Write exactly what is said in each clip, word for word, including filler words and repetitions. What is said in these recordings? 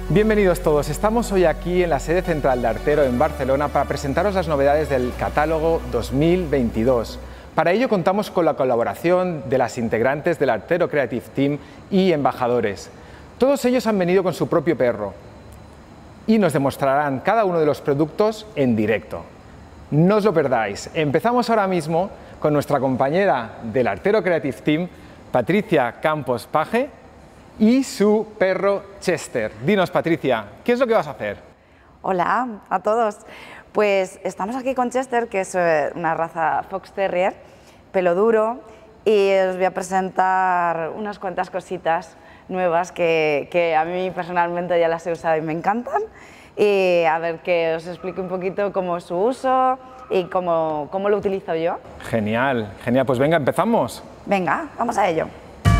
Bienvenidos todos, estamos hoy aquí en la sede central de Artero en Barcelona para presentaros las novedades del catálogo dos mil veintidós. Para ello contamos con la colaboración de las integrantes del Artero Creative Team y embajadores. Todos ellos han venido con su propio perro y nos demostrarán cada uno de los productos en directo. No os lo perdáis, empezamos ahora mismo con nuestra compañera del Artero Creative Team, Patricia Campos Paje, y su perro Chester. Dinos, Patricia, ¿qué es lo que vas a hacer? Hola a todos. Pues estamos aquí con Chester, que es una raza Fox Terrier, pelo duro, y os voy a presentar unas cuantas cositas nuevas que, que a mí personalmente ya las he usado y me encantan. Y a ver que os explique un poquito cómo es su uso y cómo, cómo lo utilizo yo. Genial, genial. Pues venga, empezamos. Venga, vamos a ello.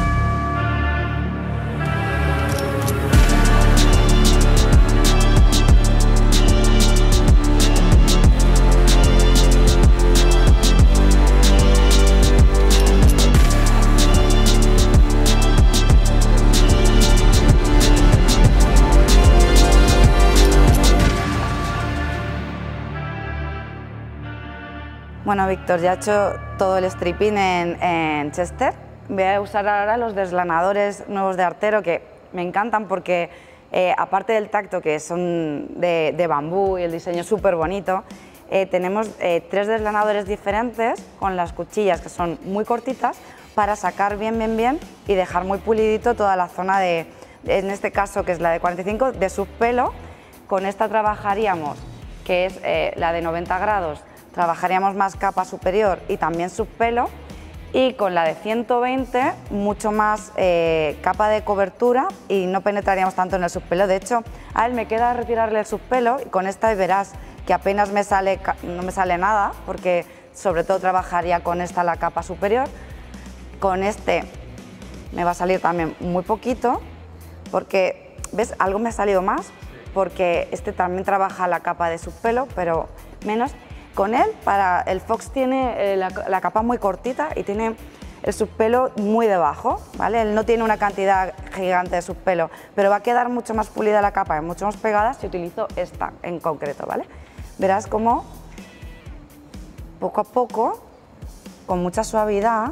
Bueno, Víctor, ya he hecho todo el stripping en, en Chester. Voy a usar ahora los deslanadores nuevos de Artero, que me encantan porque, eh, aparte del tacto, que son de, de bambú y el diseño súper bonito, eh, tenemos eh, tres deslanadores diferentes con las cuchillas, que son muy cortitas, para sacar bien, bien, bien y dejar muy pulidito toda la zona de, en este caso, que es la de cuarenta y cinco, de subpelo. Con esta trabajaríamos, que es eh, la de noventa grados, trabajaríamos más capa superior y también subpelo, y con la de ciento veinte mucho más eh, capa de cobertura y no penetraríamos tanto en el subpelo. De hecho, a él me queda retirarle el subpelo y con esta verás que apenas me sale, no me sale nada, porque sobre todo trabajaría con esta la capa superior. Con este me va a salir también muy poquito, porque, ¿ves? Algo me ha salido más, porque este también trabaja la capa de subpelo, pero menos. Con él, para el Fox tiene eh, la, la capa muy cortita y tiene el subpelo muy debajo, ¿vale? Él no tiene una cantidad gigante de subpelo, pero va a quedar mucho más pulida la capa y mucho más pegada si utilizo esta en concreto, ¿vale? Verás cómo poco a poco, con mucha suavidad,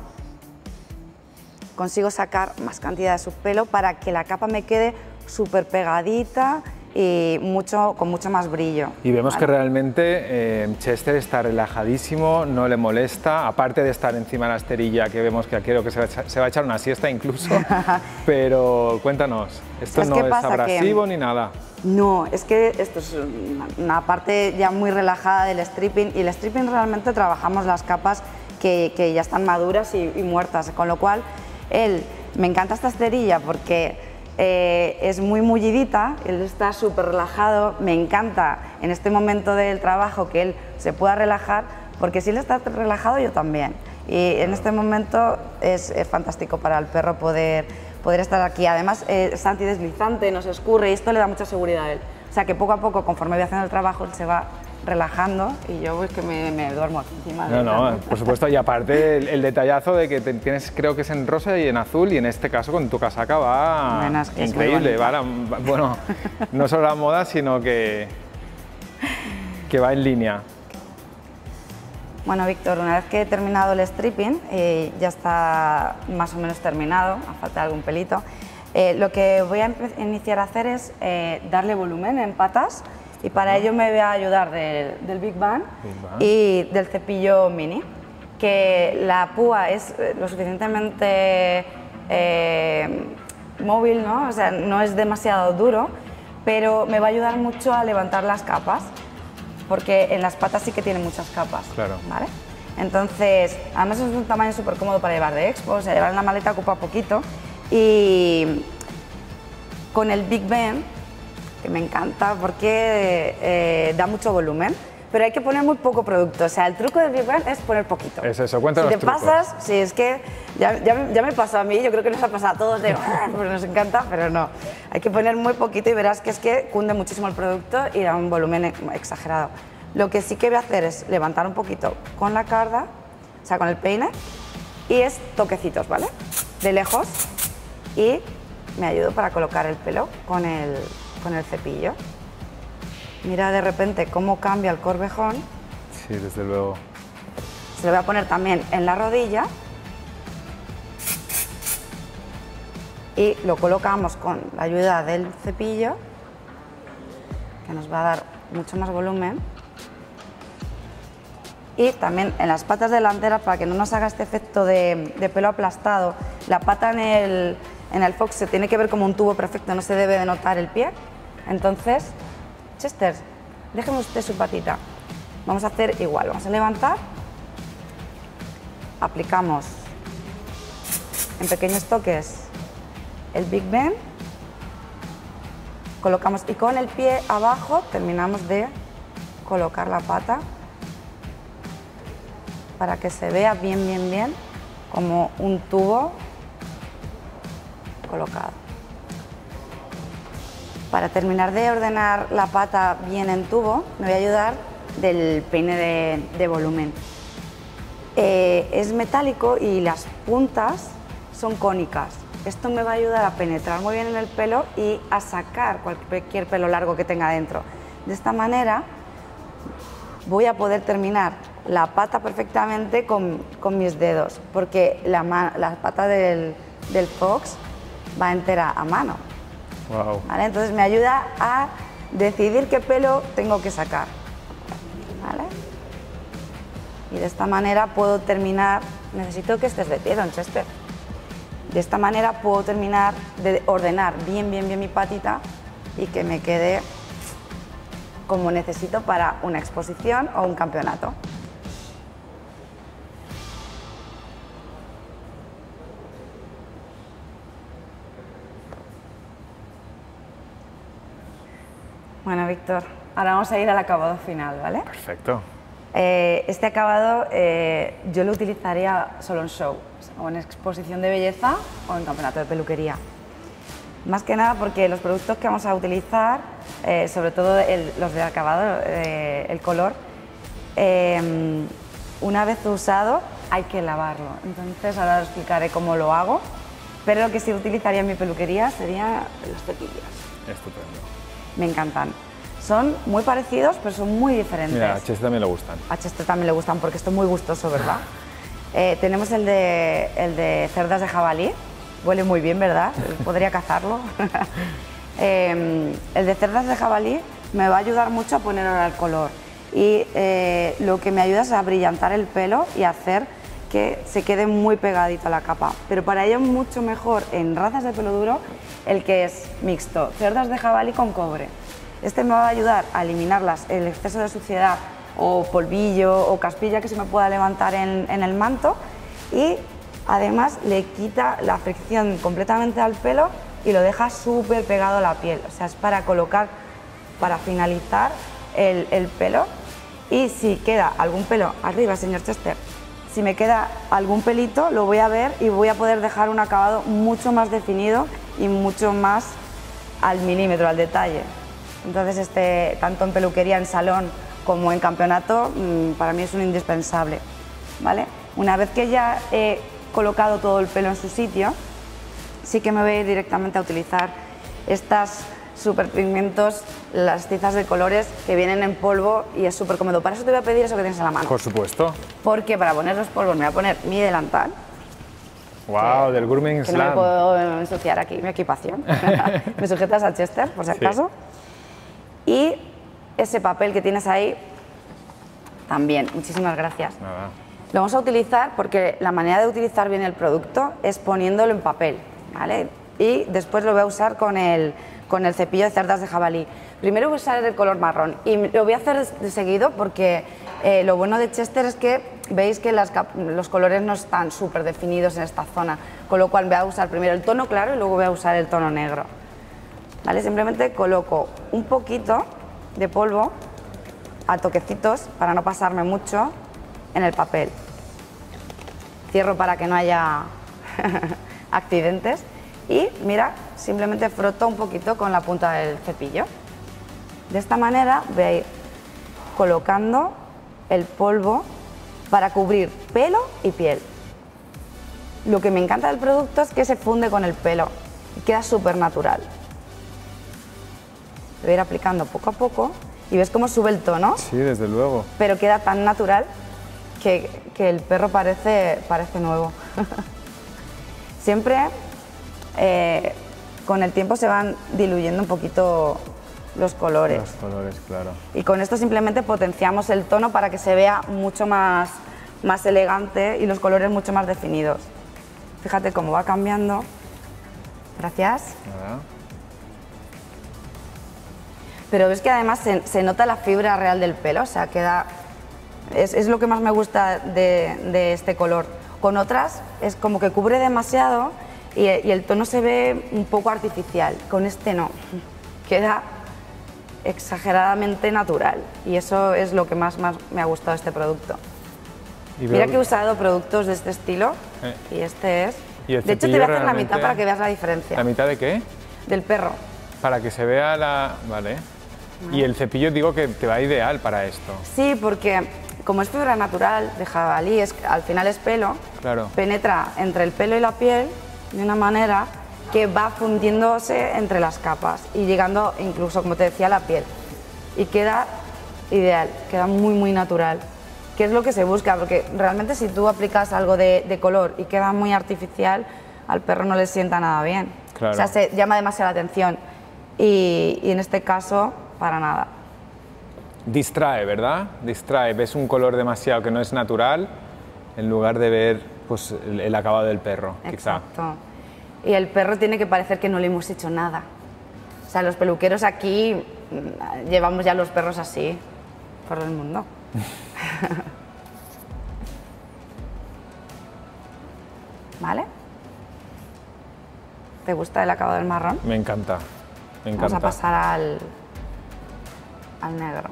consigo sacar más cantidad de subpelo para que la capa me quede súper pegadita y mucho, con mucho más brillo. Y vemos, ¿vale?, que realmente eh, Chester está relajadísimo, no le molesta, aparte de estar encima de la esterilla, que vemos que creo que se va a echar, se va a echar una siesta incluso, pero cuéntanos, esto no es abrasivo ni nada. No, es que esto es una, una parte ya muy relajada del stripping, y el stripping realmente trabajamos las capas que, que ya están maduras y, y muertas, con lo cual él, me encanta esta esterilla porque Eh, es muy mullidita, él está súper relajado. Me encanta en este momento del trabajo que él se pueda relajar, porque si él está relajado, yo también. Y en este momento es, es fantástico para el perro poder, poder estar aquí. Además eh, es antideslizante, no se escurre y esto le da mucha seguridad a él. O sea que poco a poco, conforme voy haciendo el trabajo, él se va relajando y yo pues que me, me duermo encima de él. No, no, por supuesto, y aparte el, el detallazo de que te, tienes, creo que es en rosa y en azul, y en este caso con tu casaca va bueno, es que increíble, va, bueno, no solo la moda, sino que, que va en línea. Bueno, Víctor, una vez que he terminado el stripping, eh, ya está más o menos terminado, a falta de algún pelito, eh, lo que voy a iniciar a hacer es eh, darle volumen en patas. Y para ello me voy a ayudar del, del Big Bang, Big Bang y del cepillo mini, que la púa es lo suficientemente eh, móvil, ¿no? O sea, no es demasiado duro, pero me va a ayudar mucho a levantar las capas, porque en las patas sí que tiene muchas capas. Claro. ¿Vale? Entonces, además es un tamaño súper cómodo para llevar de expo, o sea, llevar en la maleta ocupa poquito, y con el Big Bang, que me encanta porque eh, da mucho volumen, pero hay que poner muy poco producto. O sea, el truco del Big Bang es poner poquito. Es eso, cuéntanos Si te trucos. pasas, sí, es que ya, ya, ya me pasó a mí, yo creo que nos ha pasado a todos, de, pues nos encanta, pero no. Hay que poner muy poquito y verás que es que cunde muchísimo el producto y da un volumen exagerado. Lo que sí que voy a hacer es levantar un poquito con la carda, o sea, con el peine, y es toquecitos, ¿vale? De lejos y me ayudo para colocar el pelo con el, con el cepillo. Mira de repente cómo cambia el corvejón. Sí, desde luego. Se lo voy a poner también en la rodilla. Y lo colocamos con la ayuda del cepillo, que nos va a dar mucho más volumen. Y también en las patas delanteras, para que no nos haga este efecto de, de pelo aplastado, la pata en el, en el fox se tiene que ver como un tubo perfecto, no se debe de notar el pie. Entonces, Chester, déjeme usted su patita. Vamos a hacer igual, vamos a levantar, aplicamos en pequeños toques el Big Bend, colocamos y con el pie abajo terminamos de colocar la pata para que se vea bien, bien, bien como un tubo colocado. Para terminar de ordenar la pata bien en tubo, me voy a ayudar del peine de, de volumen. Eh, es metálico y las puntas son cónicas. Esto me va a ayudar a penetrar muy bien en el pelo y a sacar cualquier pelo largo que tenga dentro. De esta manera voy a poder terminar la pata perfectamente con, con mis dedos, porque la, la pata del, del fox va entera a mano. Wow. ¿Vale? Entonces me ayuda a decidir qué pelo tengo que sacar. ¿Vale? Y de esta manera puedo terminar. Necesito que estés de pie, don Chester. De esta manera puedo terminar de ordenar bien, bien, bien mi patita y que me quede como necesito para una exposición o un campeonato. Bueno, Víctor, ahora vamos a ir al acabado final, ¿vale? Perfecto. Eh, este acabado eh, yo lo utilizaría solo en show, o en exposición de belleza o en campeonato de peluquería. Más que nada porque los productos que vamos a utilizar, eh, sobre todo el, los de acabado, eh, el color, eh, una vez usado hay que lavarlo. Entonces ahora os explicaré cómo lo hago, pero lo que sí utilizaría en mi peluquería serían los cepillos. Estupendo. Me encantan. Son muy parecidos, pero son muy diferentes. Mira, a Chester también le gustan. A Chester también le gustan porque esto es muy gustoso, ¿verdad? eh, tenemos el de, el de cerdas de jabalí. Huele muy bien, ¿verdad? Podría cazarlo. eh, el de cerdas de jabalí me va a ayudar mucho a poner ahora el color. Y eh, lo que me ayuda es a brillantar el pelo y hacer que se quede muy pegadito a la capa. Pero para ello es mucho mejor en razas de pelo duro el que es mixto, cerdas de jabalí con cobre. Este me va a ayudar a eliminar las, el exceso de suciedad o polvillo o caspilla que se me pueda levantar en, en el manto, y además le quita la fricción completamente al pelo y lo deja súper pegado a la piel. O sea, es para colocar, para finalizar el, el pelo. Y si queda algún pelo arriba, señor Chester, si me queda algún pelito lo voy a ver y voy a poder dejar un acabado mucho más definido y mucho más al milímetro, al detalle. Entonces, este, tanto en peluquería, en salón, como en campeonato, mmm, para mí es un indispensable, ¿vale? Una vez que ya he colocado todo el pelo en su sitio, sí que me voy a ir directamente a utilizar estas superpigmentos, las tizas de colores que vienen en polvo y es súper cómodo. Para eso te voy a pedir eso que tienes en la mano. Por supuesto. Porque para poner los polvos me voy a poner mi delantal. Wow, que, del Grooming que Slam. no me puedo ensuciar aquí mi equipación. Me sujetas al Chester, por si acaso. Sí. Y ese papel que tienes ahí, también, muchísimas gracias. Nada. Lo vamos a utilizar porque la manera de utilizar bien el producto es poniéndolo en papel, ¿vale? Y después lo voy a usar con el, con el cepillo de cerdas de jabalí. Primero voy a usar el color marrón y lo voy a hacer de seguido porque eh, lo bueno de Chester es que veis que las, los colores no están súper definidos en esta zona, con lo cual voy a usar primero el tono claro y luego voy a usar el tono negro. ¿Vale? Simplemente coloco un poquito de polvo a toquecitos para no pasarme mucho en el papel. Cierro para que no haya accidentes y mira, simplemente froto un poquito con la punta del cepillo. De esta manera voy a ir colocando el polvo para cubrir pelo y piel. Lo que me encanta del producto es que se funde con el pelo y queda súper natural. Lo voy a ir aplicando poco a poco y ves cómo sube el tono. Sí, desde luego. Pero queda tan natural que, que el perro parece, parece nuevo. Siempre eh, con el tiempo se van diluyendo un poquito los colores. Los colores, claro. Y con esto simplemente potenciamos el tono para que se vea mucho más, más elegante y los colores mucho más definidos. Fíjate cómo va cambiando. Gracias. Nada. Pero ves que además se, se nota la fibra real del pelo, o sea, queda... Es, es lo que más me gusta de, de este color. Con otras es como que cubre demasiado y, y el tono se ve un poco artificial. Con este no, queda exageradamente natural y eso es lo que más, más me ha gustado de este producto. Y Mira veo... que he usado productos de este estilo eh. y este es... ¿Y el de hecho te voy a hacer realmente... la mitad para que veas la diferencia. ¿La mitad de qué? Del perro. Para que se vea la... Vale. Vale. Y el cepillo digo que te va ideal para esto. Sí, porque como es fibra natural de jabalí, es, al final es pelo, Claro. penetra entre el pelo y la piel de una manera que va fundiéndose entre las capas y llegando incluso, como te decía, a la piel. Y queda ideal, queda muy, muy natural. Que es lo que se busca, porque realmente si tú aplicas algo de, de color y queda muy artificial, al perro no le sienta nada bien. Claro. O sea, se llama demasiado la atención. Y, y en este caso, para nada. Distrae, ¿verdad? Distrae. Ves un color demasiado que no es natural en lugar de ver pues, el, el acabado del perro, quizá. Exacto. Y el perro tiene que parecer que no le hemos hecho nada. O sea, los peluqueros aquí mm, llevamos ya los perros así por el mundo. ¿Vale? ¿Te gusta el acabado del marrón? Me encanta, me encanta. Vamos a pasar al, al negro.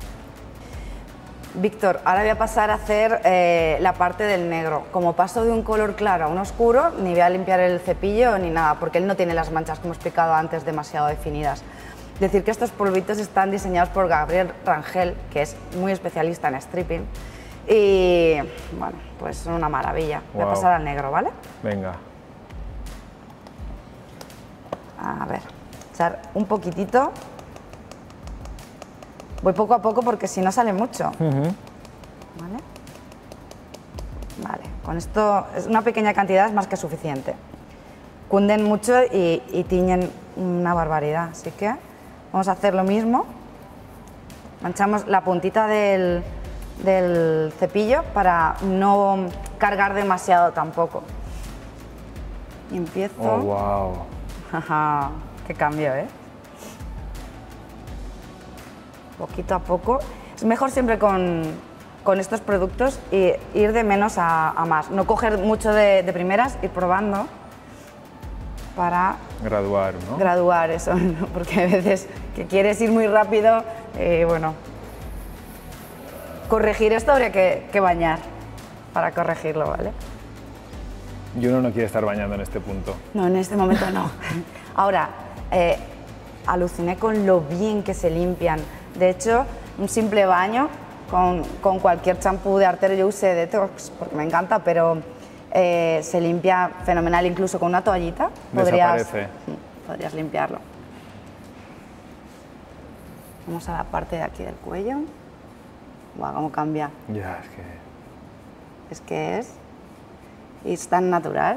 Víctor, ahora voy a pasar a hacer eh, la parte del negro. Como paso de un color claro a un oscuro, ni voy a limpiar el cepillo ni nada, porque él no tiene las manchas, como he explicado antes, demasiado definidas. Decir que estos polvitos están diseñados por Gabriel Rangel, que es muy especialista en stripping, y bueno, pues son una maravilla. Voy Wow. a pasar al negro, ¿vale? Venga. A ver, echar un poquitito. Voy poco a poco porque si no sale mucho. Uh-huh. ¿Vale? Vale, con esto es una pequeña cantidad es más que suficiente. Cunden mucho y, y tiñen una barbaridad, así que vamos a hacer lo mismo. Manchamos la puntita del, del cepillo para no cargar demasiado tampoco. Y empiezo... Oh, wow. Ajá, qué cambio, ¿eh? Poquito a poco. Es mejor siempre con, con estos productos y ir de menos a, a más. No coger mucho de, de primeras, ir probando para Graduar, ¿no? graduar eso, ¿no? Porque a veces que quieres ir muy rápido, eh, bueno, corregir esto habría que, que bañar para corregirlo, ¿vale? Y uno no quiere estar bañando en este punto. No, en este momento no. Ahora, eh, aluciné con lo bien que se limpian. De hecho, un simple baño con, con cualquier champú de artero, yo usé Detox porque me encanta, pero eh, se limpia fenomenal, incluso con una toallita. Podrías, Desaparece. podrías limpiarlo. Vamos a la parte de aquí del cuello. Guau, cómo cambia. Ya, es que... Es que es... Y es tan natural.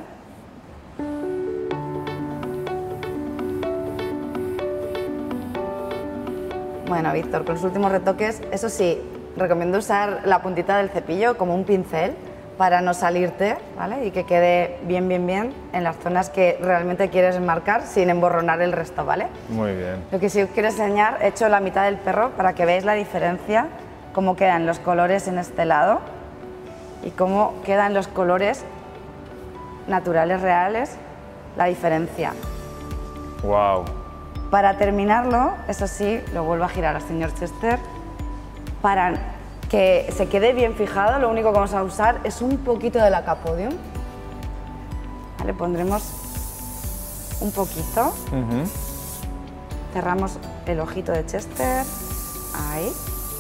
Bueno, Víctor, con los últimos retoques, eso sí, recomiendo usar la puntita del cepillo como un pincel para no salirte, ¿vale? Y que quede bien, bien, bien en las zonas que realmente quieres enmarcar sin emborronar el resto, ¿vale? Muy bien. Lo que sí os quiero enseñar, he hecho la mitad del perro para que veáis la diferencia, cómo quedan los colores en este lado y cómo quedan los colores naturales, reales, la diferencia. Wow. Para terminarlo, eso sí, lo vuelvo a girar al señor Chester. Para que se quede bien fijado, lo único que vamos a usar es un poquito de la Capodium. Le pondremos un poquito. Uh-huh. Cerramos el ojito de Chester. Ahí.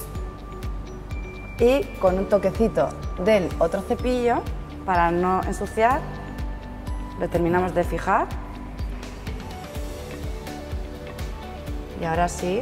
Y con un toquecito del otro cepillo, para no ensuciar, lo terminamos de fijar. Y ahora sí,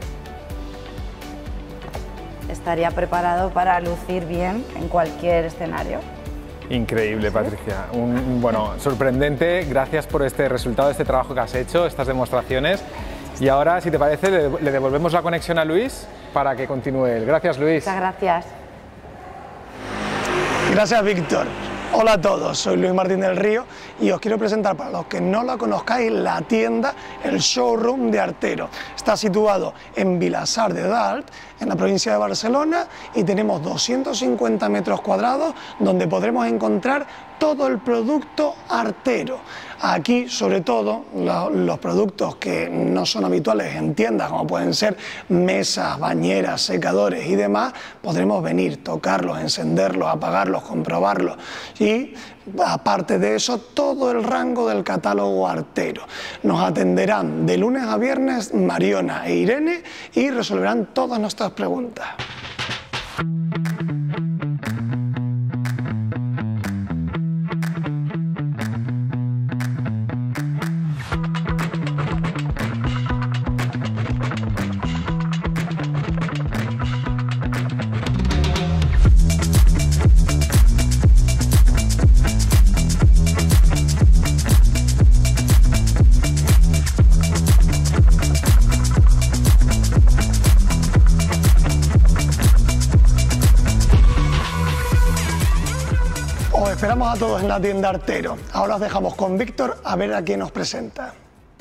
estaría preparado para lucir bien en cualquier escenario. Increíble, Patricia. Un, bueno, sorprendente. Gracias por este resultado, este trabajo que has hecho, estas demostraciones. Y ahora, si te parece, le, le devolvemos la conexión a Luis para que continúe él. Gracias, Luis. Muchas gracias. Gracias, Víctor. Hola a todos, soy Luis Martín del Río y os quiero presentar, para los que no la conozcáis, la tienda, el showroom de Artero. Está situado en Vilassar de Dalt, en la provincia de Barcelona, y tenemos doscientos cincuenta metros cuadrados donde podremos encontrar todo el producto Artero. Aquí, sobre todo, lo, los productos que no son habituales en tiendas, como pueden ser mesas, bañeras, secadores y demás, podremos venir, tocarlos, encenderlos, apagarlos, comprobarlos. Y aparte de eso, todo el rango del catálogo Artero. Nos atenderán de lunes a viernes Mariona e Irene y resolverán todas nuestras preguntas. Os esperamos a todos en la tienda Artero. Ahora os dejamos con Víctor a ver a quién nos presenta.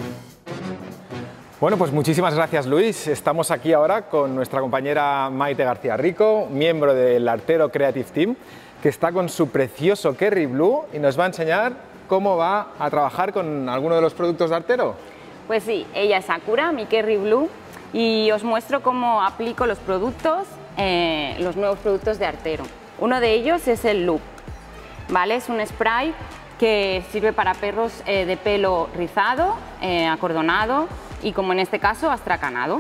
Bueno, pues muchísimas gracias, Luis. Estamos aquí ahora con nuestra compañera Maite García Rico, miembro del Artero Creative Team, que está con su precioso Kerry Blue y nos va a enseñar cómo va a trabajar con alguno de los productos de Artero. Pues sí, ella es Sakura, mi Kerry Blue, y os muestro cómo aplico los productos, eh, los nuevos productos de Artero. Uno de ellos es el Loop, ¿vale? Es un spray que sirve para perros eh, de pelo rizado, eh, acordonado y, como en este caso, astracanado.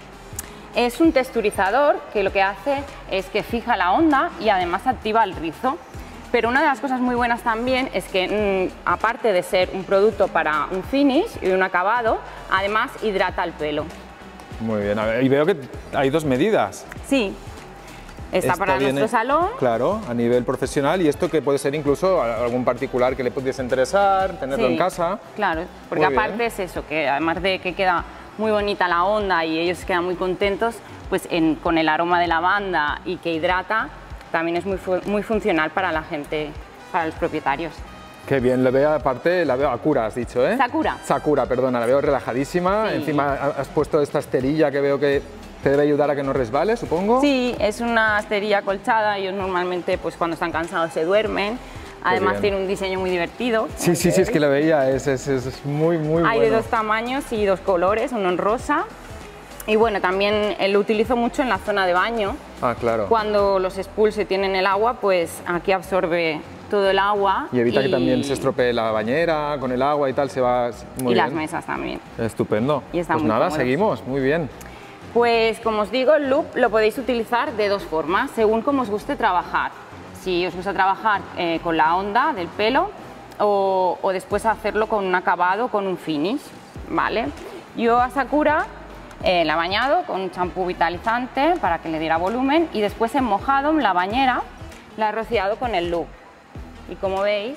Es un texturizador que lo que hace es que fija la onda y además activa el rizo. Pero una de las cosas muy buenas también es que, mmm, aparte de ser un producto para un finish y un acabado, además hidrata el pelo. Muy bien, a ver, y veo que hay dos medidas. Sí. Está Esta para viene, nuestro salón. Claro, a nivel profesional, y esto que puede ser incluso a algún particular que le pudiese interesar, tenerlo Sí, en casa. Claro, porque Muy aparte bien. es eso, que además de que queda muy bonita la onda y ellos quedan muy contentos, pues en, con el aroma de lavanda y que hidrata, también es muy, fu muy funcional para la gente, para los propietarios. Qué bien, le veo aparte, la veo Sakura, has dicho, ¿eh? Sakura. Sakura, perdona, la veo relajadísima. Sí. Encima has puesto esta esterilla que veo que te debe ayudar a que no resbale, supongo. Sí, es una esterilla acolchada, ellos normalmente pues cuando están cansados se duermen. Además bien. tiene un diseño muy divertido. Sí, sí, sí, es que lo veía, es, es, es muy, muy Hay bueno. de dos tamaños y dos colores, uno en rosa. Y bueno, también eh, lo utilizo mucho en la zona de baño. Ah, claro. Cuando los expulse tienen el agua, pues aquí absorbe todo el agua. Y evita que también se estropee la bañera con el agua y tal, se va muy y bien. las mesas también. Estupendo. Y está pues muy nada, cómodo. seguimos, muy bien. Pues como os digo, el loop lo podéis utilizar de dos formas, según como os guste trabajar. Si os gusta trabajar eh, con la onda del pelo o, o después hacerlo con un acabado, con un finish, ¿vale? Yo a Sakura eh, la he bañado con un champú vitalizante para que le diera volumen y después he mojado en la bañera, la he rociado con el loop. Y como veis,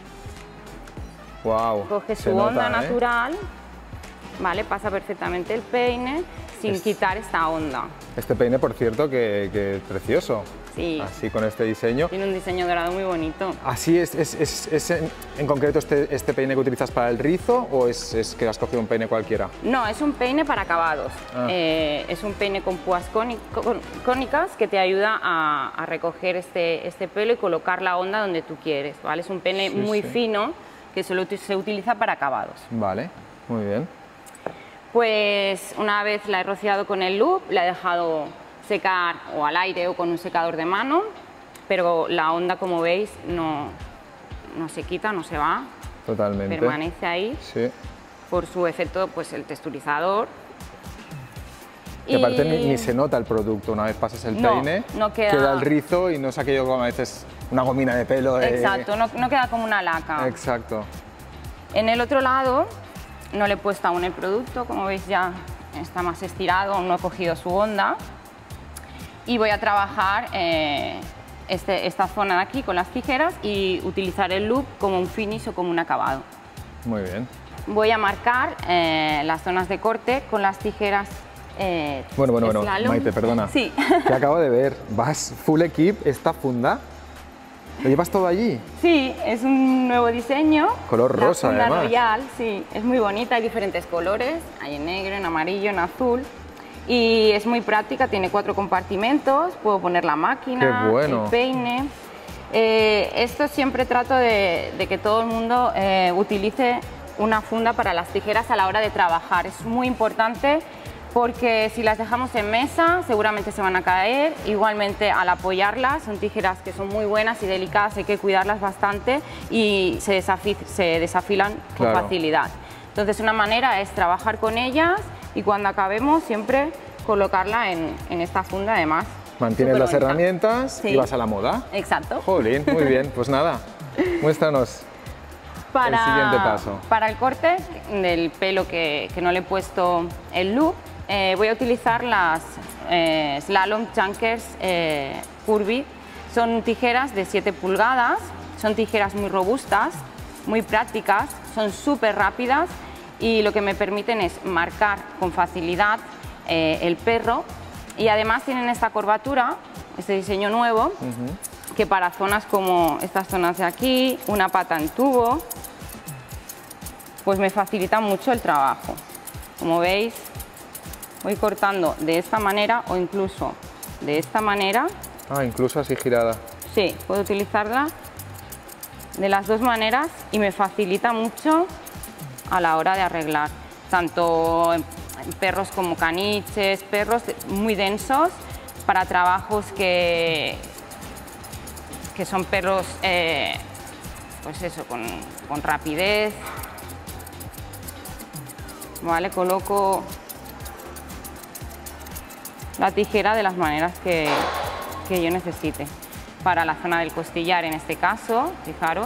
Wow, coge se su onda nota, ¿eh? natural, ¿vale? Pasa perfectamente el peine sin Es- quitar esta onda. Este peine, por cierto, que, que es precioso. Sí. Así con este diseño. Tiene un diseño dorado muy bonito. Así es, es, es, es en, en concreto este, este peine que utilizas para el rizo o es, es que has cogido un peine cualquiera? No, es un peine para acabados. Ah. Eh, es un peine con púas cóni- con- cónicas que te ayuda a, a recoger este, este pelo y colocar la onda donde tú quieres, ¿vale? Es un peine Sí, muy sí. fino que solo uti- se utiliza para acabados. Vale, muy bien. Pues una vez la he rociado con el loop, la he dejado secar o al aire o con un secador de mano, pero la onda, como veis, no, no se quita, no se va, Totalmente. permanece ahí Sí. por su efecto, pues el texturizador. Que aparte ni, ni se nota el producto una vez pasas el No, peine, no queda- el rizo y no es aquello como a veces una gomina de pelo. eh, Exacto, no, no queda como una laca. Exacto. En el otro lado no le he puesto aún el producto, como veis ya está más estirado, aún no ha cogido su onda. Y voy a trabajar eh, este, esta zona de aquí con las tijeras y utilizar el loop como un finish o como un acabado. Muy bien. Voy a marcar eh, las zonas de corte con las tijeras eh, Bueno, bueno, bueno, slalom. Maite, perdona. Sí. Te acabo de ver, vas full equip, esta funda. ¿Lo llevas todo allí? Sí, es un nuevo diseño. Color La rosa, funda además. Royal, sí, es muy bonita, hay diferentes colores, hay en negro, en amarillo, en azul. Y es muy práctica, tiene cuatro compartimentos, puedo poner la máquina, Qué bueno. el peine. Eh, esto siempre trato de, de que todo el mundo eh, utilice una funda para las tijeras a la hora de trabajar. Es muy importante porque si las dejamos en mesa seguramente se van a caer. Igualmente al apoyarlas, son tijeras que son muy buenas y delicadas, hay que cuidarlas bastante y se, desafi se desafilan con Claro. facilidad. Entonces una manera es trabajar con ellas y cuando acabemos siempre colocarla en, en esta funda además. Mantienes las Superbonita. herramientas Sí. y vas a la moda. Exacto. Jolín, muy bien, pues nada, muéstranos Para, el siguiente paso. Para el corte del pelo que, que no le he puesto el loop, eh, voy a utilizar las eh, Slalom Chunkers eh, Curvy. Son tijeras de siete pulgadas, son tijeras muy robustas, muy prácticas, son súper rápidas y lo que me permiten es marcar con facilidad eh, el perro y además tienen esta curvatura, este diseño nuevo, uh-huh. que para zonas como estas zonas de aquí, una pata en tubo, pues me facilita mucho el trabajo. Como veis, voy cortando de esta manera o incluso de esta manera. Ah, incluso así girada. Sí, puedo utilizarla de las dos maneras y me facilita mucho a la hora de arreglar, tanto en perros como caniches, perros muy densos para trabajos que, que son perros eh, pues eso, con, con rapidez. Vale, coloco la tijera de las maneras que, que yo necesite. Para la zona del costillar en este caso, fijaros.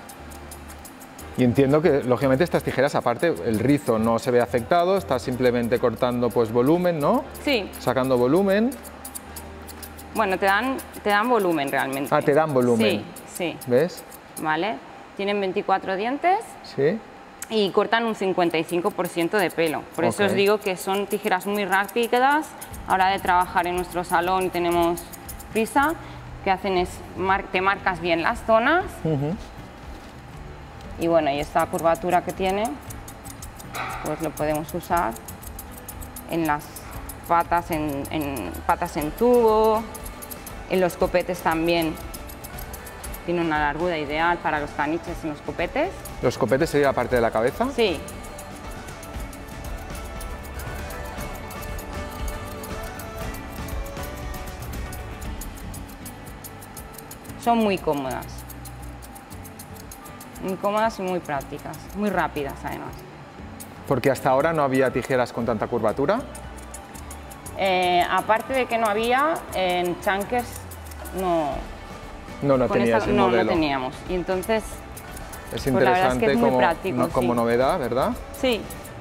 Y entiendo que, lógicamente, estas tijeras, aparte, el rizo no se ve afectado, estás simplemente cortando pues volumen, ¿no? Sí. Sacando volumen. Bueno, te dan, te dan volumen realmente. Ah, te dan volumen. Sí, sí. ¿Ves? Vale. Tienen veinticuatro dientes Sí. y cortan un cincuenta y cinco por ciento de pelo. Por eso Ok. os digo que son tijeras muy rápidas. A la hora de trabajar en nuestro salón y tenemos prisa, que hacen es, mar te marcas bien las zonas. Uh-huh. Y bueno, y esta curvatura que tiene, pues lo podemos usar en las patas en, en patas en tubo, en los copetes también. Tiene una largura ideal para los caniches en los copetes. ¿Los copetes sería la parte de la cabeza? Sí. Son muy cómodas. Muy cómodas y muy prácticas, muy rápidas además. Porque hasta ahora no había tijeras con tanta curvatura. Eh, aparte de que no había, en Chunkers no, No, no con tenías esta- el no, modelo. no teníamos. Y entonces, Es pues la verdad es interesante que es muy como, práctico, no- como sí. novedad, ¿verdad? sí,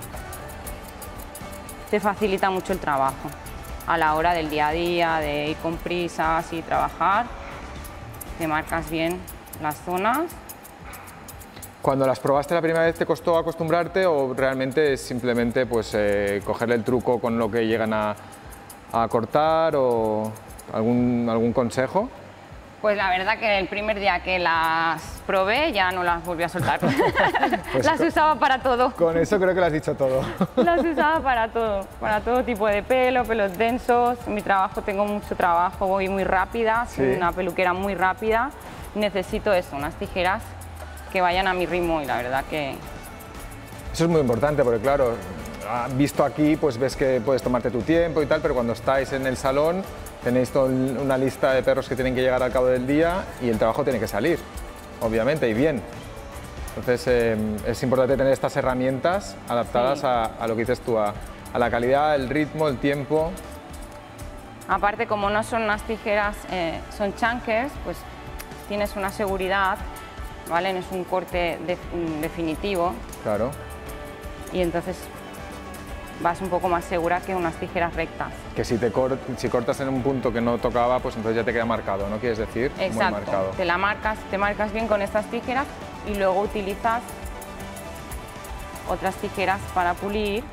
te facilita mucho el trabajo a la hora del día a día, de ir con prisas y trabajar. Te marcas bien las zonas. Cuando las probaste la primera vez, ¿te costó acostumbrarte o realmente es simplemente pues, eh, cogerle el truco con lo que llegan a, a cortar o algún, algún consejo? Pues la verdad que el primer día que las probé ya no las volví a soltar. Pues las con- usaba para todo. Con eso creo que lo has dicho todo. Las usaba para todo, para todo tipo de pelo, pelos densos. En mi trabajo tengo mucho trabajo, voy muy rápida, soy Sí. una peluquera muy rápida. Necesito eso, unas tijeras que vayan a mi ritmo y la verdad que Eso es muy importante porque, claro, ah, visto aquí, pues ves que puedes tomarte tu tiempo y tal, pero cuando estáis en el salón tenéis toda una lista de perros que tienen que llegar al cabo del día y el trabajo tiene que salir, obviamente, y bien. Entonces eh, es importante tener estas herramientas adaptadas Sí. a, a lo que dices tú, a, a la calidad, el ritmo, el tiempo. aparte como no son unas tijeras, eh, son chunkers, pues tienes una seguridad, ¿vale? No es un corte de- definitivo Claro. y entonces vas un poco más segura que unas tijeras rectas. Que si, te cor si cortas en un punto que no tocaba, pues entonces ya te queda marcado, ¿no quieres decir? Exacto, muy marcado. te la marcas, te marcas bien con estas tijeras y luego utilizas otras tijeras para pulir,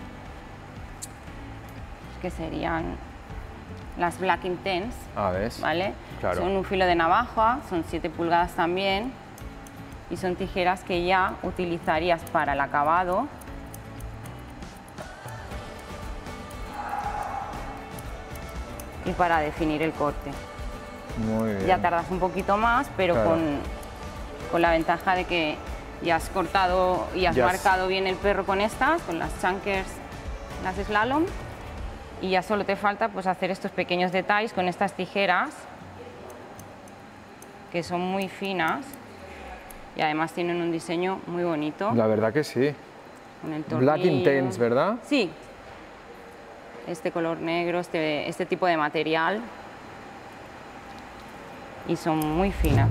que serían las Black Intense, Ah, ¿ves? ¿vale? Claro. Son un filo de navaja, son siete pulgadas también, y son tijeras que ya utilizarías para el acabado. Y para definir el corte. Muy bien. Ya tardas un poquito más, pero Claro. con, con la ventaja de que ya has cortado y has Ya has- marcado bien el perro con estas, con las chunkers, las slalom, y ya solo te falta pues hacer estos pequeños detalles con estas tijeras, que son muy finas y además tienen un diseño muy bonito. La verdad que sí. Con el Black tornillo. Intense, ¿verdad? Sí. Este color negro, este, este tipo de material. Y son muy finas.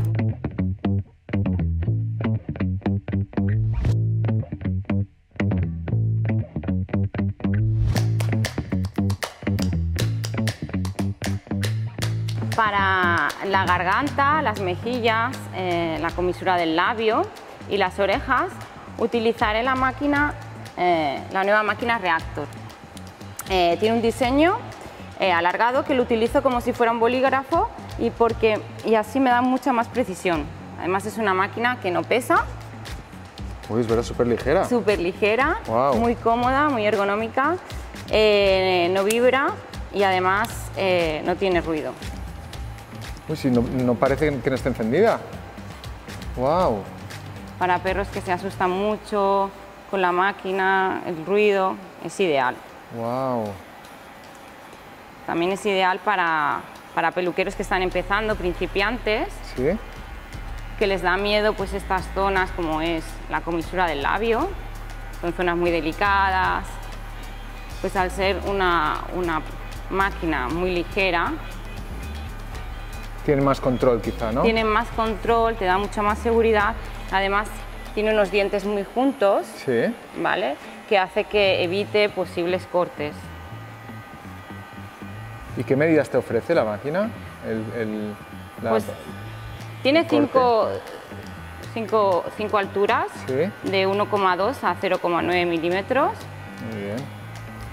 Para la garganta, las mejillas, eh, la comisura del labio y las orejas, utilizaré la máquina, eh, la nueva máquina Reactor. Eh, tiene un diseño eh, alargado que lo utilizo como si fuera un bolígrafo y, porque, y así me da mucha más precisión. Además es una máquina que no pesa, Uy, es verdad, súper ligera. súper ligera, Guau. muy cómoda, muy ergonómica, eh, no vibra y además eh, no tiene ruido. Uy, sí, no, no parece que no esté encendida. Wow. Para perros que se asustan mucho con la máquina, el ruido, es ideal. Wow. También es ideal para, para peluqueros que están empezando, principiantes, ¿Sí? que les da miedo pues estas zonas como es la comisura del labio, son zonas muy delicadas, pues al ser una, una máquina muy ligera, Tiene más control quizá, ¿no? tiene más control, te da mucha más seguridad, además tiene unos dientes muy juntos, Sí. ¿vale? Que hace que evite posibles cortes. ¿Y qué medidas te ofrece la máquina? El, el- la- Pues tiene el corte. cinco, cinco, cinco alturas, Sí. de uno coma dos a cero coma nueve milímetros. Muy bien.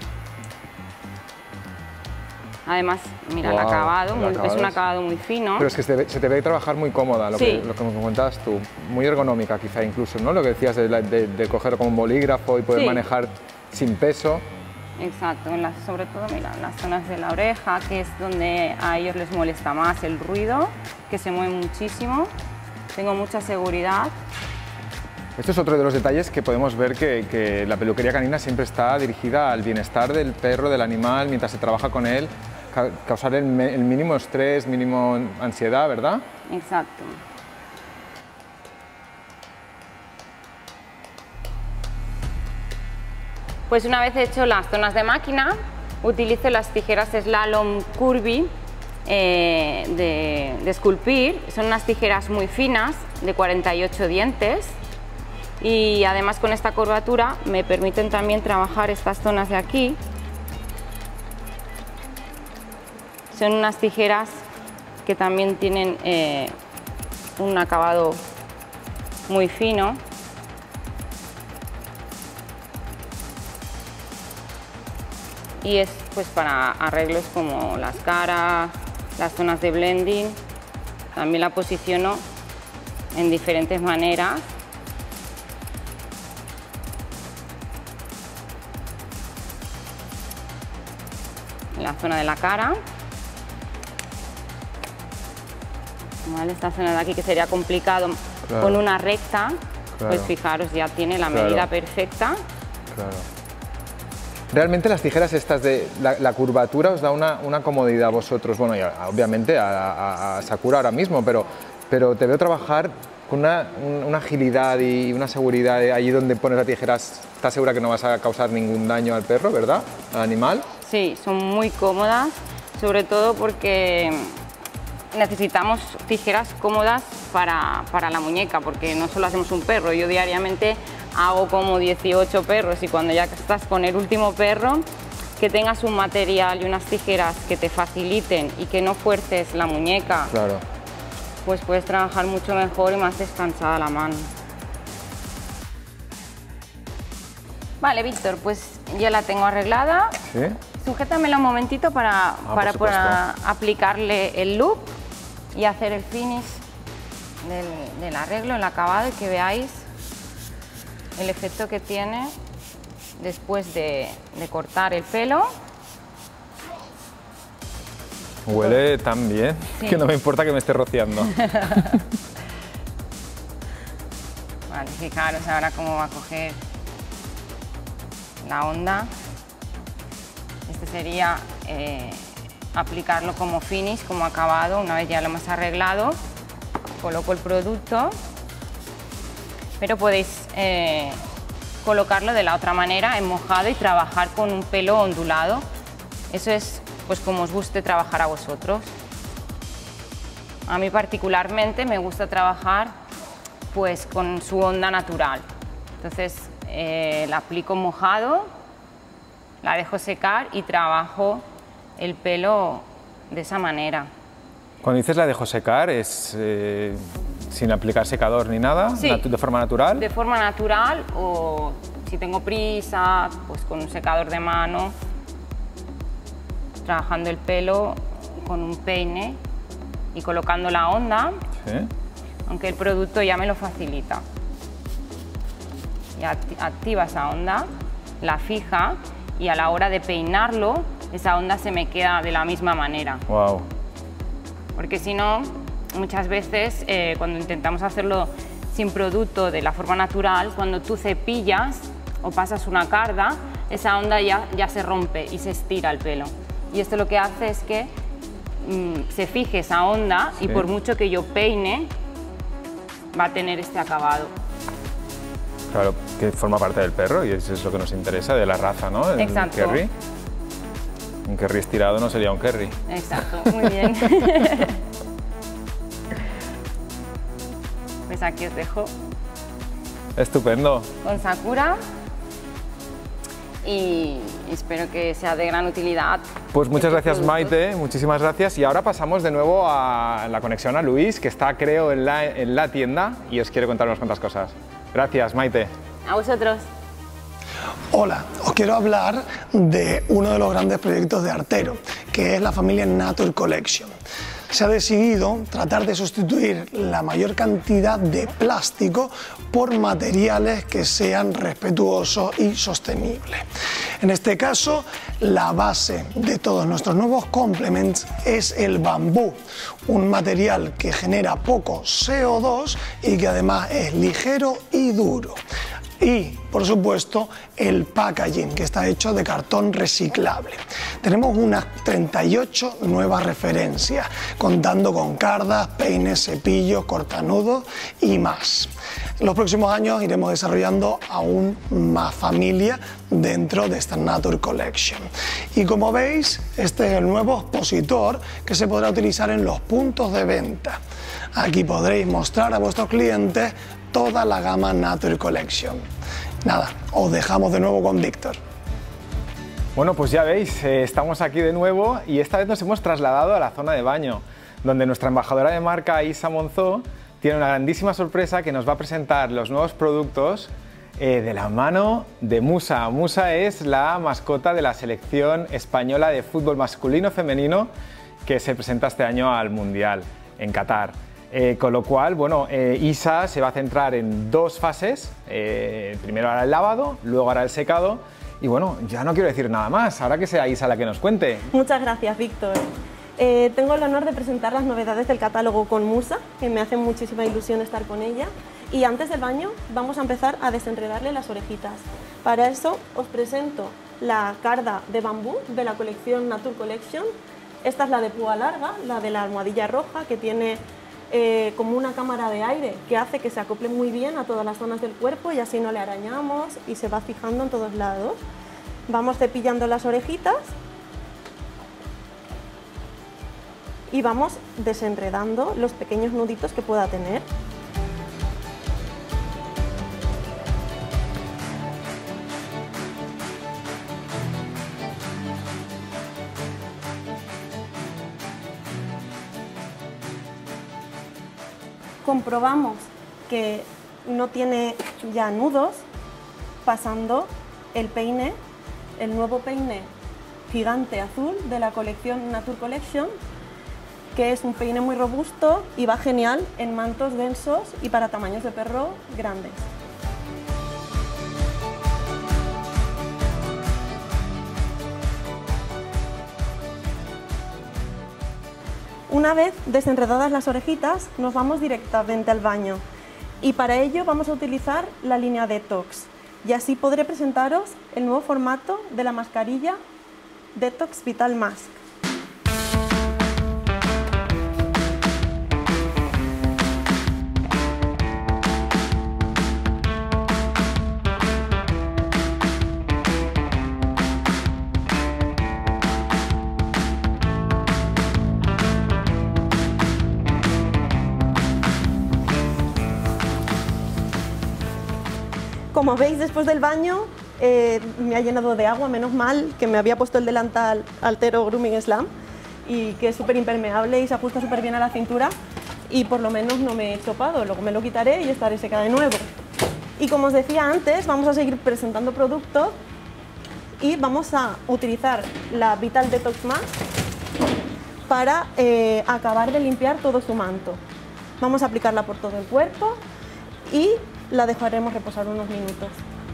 Además, mira Guau, el acabado, el muy- acabado es un es- acabado muy fino. Pero es que se, ve- se te ve trabajar muy cómoda, lo, Sí. que, lo que me comentabas tú. Muy ergonómica quizá incluso, ¿no? Lo que decías de, la- de, de cogerlo como un bolígrafo y poder Sí. manejar sin peso. Exacto, en las- sobre todo mira, en las zonas de la oreja, que es donde a ellos les molesta más el ruido, que se mueve muchísimo. Tengo mucha seguridad. Esto es otro de los detalles que podemos ver que, que la peluquería canina siempre está dirigida al bienestar del perro, del animal, mientras se trabaja con él, ca- causar el, me- el mínimo estrés, mínimo ansiedad, ¿verdad? Exacto. Pues una vez hecho las zonas de máquina, utilizo las tijeras Slalom Curvy eh, de, de esculpir. Son unas tijeras muy finas, de cuarenta y ocho dientes, y además con esta curvatura me permiten también trabajar estas zonas de aquí. Son unas tijeras que también tienen eh, un acabado muy fino. Y es pues para arreglos como las caras, las zonas de blending. También la posiciono en diferentes maneras. En la zona de la cara. ¿Vale? Esta zona de aquí que sería complicado Claro. con una recta, Claro. pues fijaros, ya tiene la Claro. medida perfecta. Claro. Realmente las tijeras estas de la, la curvatura os da una, una comodidad a vosotros, bueno, y a- obviamente a, a- a Sakura ahora mismo, pero, pero te veo trabajar con una, un- una agilidad y una seguridad de allí donde pones la tijera, estás segura que no vas a causar ningún daño al perro, ¿verdad? Al animal. Sí, son muy cómodas, sobre todo porque necesitamos tijeras cómodas para, para la muñeca, porque no solo hacemos un perro, yo diariamente hago como dieciocho perros y cuando ya estás con el último perro, que tengas un material y unas tijeras que te faciliten y que no fuerces la muñeca, claro, pues puedes trabajar mucho mejor y más descansada la mano. Vale, Víctor, pues ya la tengo arreglada. ¿Sí? Sujétamela un momentito para, Ah, para por para supuesto. aplicarle el look y hacer el finish del, del arreglo, el acabado, y que veáis el efecto que tiene después de, de cortar el pelo. Huele tan bien Sí. que no me importa que me esté rociando. Vale, fijaros ahora cómo va a coger la onda. Este sería eh, aplicarlo como finish, como acabado. Una vez ya lo hemos arreglado, coloco el producto, pero podéis eh, colocarlo de la otra manera, en mojado, y trabajar con un pelo ondulado. Eso es pues como os guste trabajar a vosotros. A mí particularmente me gusta trabajar pues con su onda natural. Entonces eh, la aplico mojado, la dejo secar y trabajo el pelo de esa manera. Cuando dices la dejo secar, ¿es eh, sin aplicar secador ni nada? Sí. natu- ¿De forma natural? De forma natural, o si tengo prisa, pues con un secador de mano, trabajando el pelo con un peine y colocando la onda, Sí. aunque el producto ya me lo facilita. Y acti- activa esa onda, la fija, y a la hora de peinarlo, esa onda se me queda de la misma manera. Wow. Porque si no, muchas veces eh, cuando intentamos hacerlo sin producto, de la forma natural, cuando tú cepillas o pasas una carda, esa onda ya, ya se rompe y se estira el pelo. Y esto lo que hace es que mm, se fije esa onda, y Sí. por mucho que yo peine, va a tener este acabado. Claro, que forma parte del perro y eso es lo que nos interesa, de la raza, ¿no? El Exacto. Kerry. Un Kerry estirado no sería un Kerry. Exacto, muy bien. Pues aquí os dejo Estupendo. con Sakura y espero que sea de gran utilidad. Pues muchas estos gracias, productos. Maite, muchísimas gracias. Y ahora pasamos de nuevo a la conexión a Luis, que está, creo, en la, en la tienda y os quiere contar unas cuantas cosas. Gracias, Maite. A vosotros. Hola, os quiero hablar de uno de los grandes proyectos de Artero, que es la familia Nature Collection. Se ha decidido tratar de sustituir la mayor cantidad de plástico por materiales que sean respetuosos y sostenibles. En este caso, la base de todos nuestros nuevos complements es el bambú, un material que genera poco C O dos y que además es ligero y duro. Y, por supuesto, el packaging, que está hecho de cartón reciclable. Tenemos unas treinta y ocho nuevas referencias, contando con cardas, peines, cepillos, cortanudos y más. En los próximos años iremos desarrollando aún más familia dentro de esta Nature Collection. Y como veis, este es el nuevo expositor que se podrá utilizar en los puntos de venta. Aquí podréis mostrar a vuestros clientes toda la gama Nature Collection. Nada, os dejamos de nuevo con Víctor. Bueno, pues ya veis, eh, estamos aquí de nuevo y esta vez nos hemos trasladado a la zona de baño, donde nuestra embajadora de marca, Isa Monzó, tiene una grandísima sorpresa que nos va a presentar los nuevos productos eh, de la mano de Musa. Musa es la mascota de la selección española de fútbol masculino-femenino que se presenta este año al Mundial en Qatar. Eh, con lo cual, bueno, eh, Isa se va a centrar en dos fases. Eh, primero hará el lavado, luego hará el secado. Y bueno, ya no quiero decir nada más. Ahora que sea Isa la que nos cuente. Muchas gracias, Víctor. Eh, tengo el honor de presentar las novedades del catálogo con Musa, que me hace muchísima ilusión estar con ella. Y antes del baño vamos a empezar a desenredarle las orejitas. Para eso os presento la carda de bambú de la colección Nature Collection. Esta es la de púa larga, la de la almohadilla roja, que tiene Eh, como una cámara de aire que hace que se acople muy bien a todas las zonas del cuerpo y así no le arañamos y se va fijando en todos lados. Vamos cepillando las orejitas y vamos desenredando los pequeños nuditos que pueda tener. comprobamos que no tiene ya nudos pasando el peine, el nuevo peine gigante azul de la colección Nature Collection, que es un peine muy robusto y va genial en mantos densos y para tamaños de perro grandes. Una vez desenredadas las orejitas, nos vamos directamente al baño y para ello vamos a utilizar la línea Detox y así podré presentaros el nuevo formato de la mascarilla Detox Vital Mask. Como veis, después del baño eh, me ha llenado de agua, menos mal que me había puesto el delantal Altero Grooming Slam y que es súper impermeable y se ajusta súper bien a la cintura y por lo menos no me he chopado, luego me lo quitaré y estaré seca de nuevo. Y como os decía antes, vamos a seguir presentando productos y vamos a utilizar la Vital Detox Mask para eh, acabar de limpiar todo su manto. Vamos a aplicarla por todo el cuerpo y la dejaremos reposar unos minutos.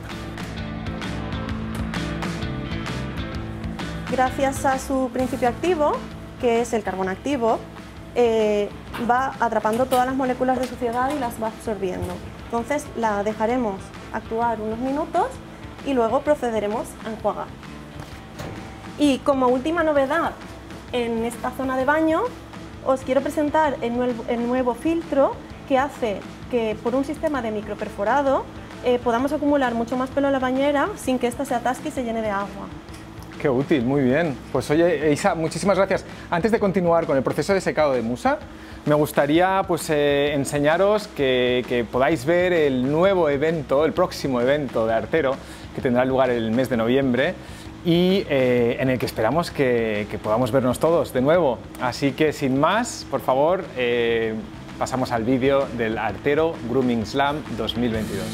Gracias a su principio activo, que es el carbón activo, eh, va atrapando todas las moléculas de suciedad y las va absorbiendo. Entonces la dejaremos actuar unos minutos y luego procederemos a enjuagar. Y como última novedad en esta zona de baño, os quiero presentar el nuevo, el nuevo filtro que hace que por un sistema de microperforado eh, podamos acumular mucho más pelo en la bañera sin que ésta se atasque y se llene de agua. Qué útil, muy bien. Pues oye, Isa, muchísimas gracias. Antes de continuar con el proceso de secado de Musa, me gustaría pues, eh, enseñaros que, que podáis ver el nuevo evento, el próximo evento de Artero, que tendrá lugar el mes de noviembre y eh, en el que esperamos que, que podamos vernos todos de nuevo. Así que sin más, por favor, eh, pasamos al vídeo del Artero Grooming Slam dos mil veintidós.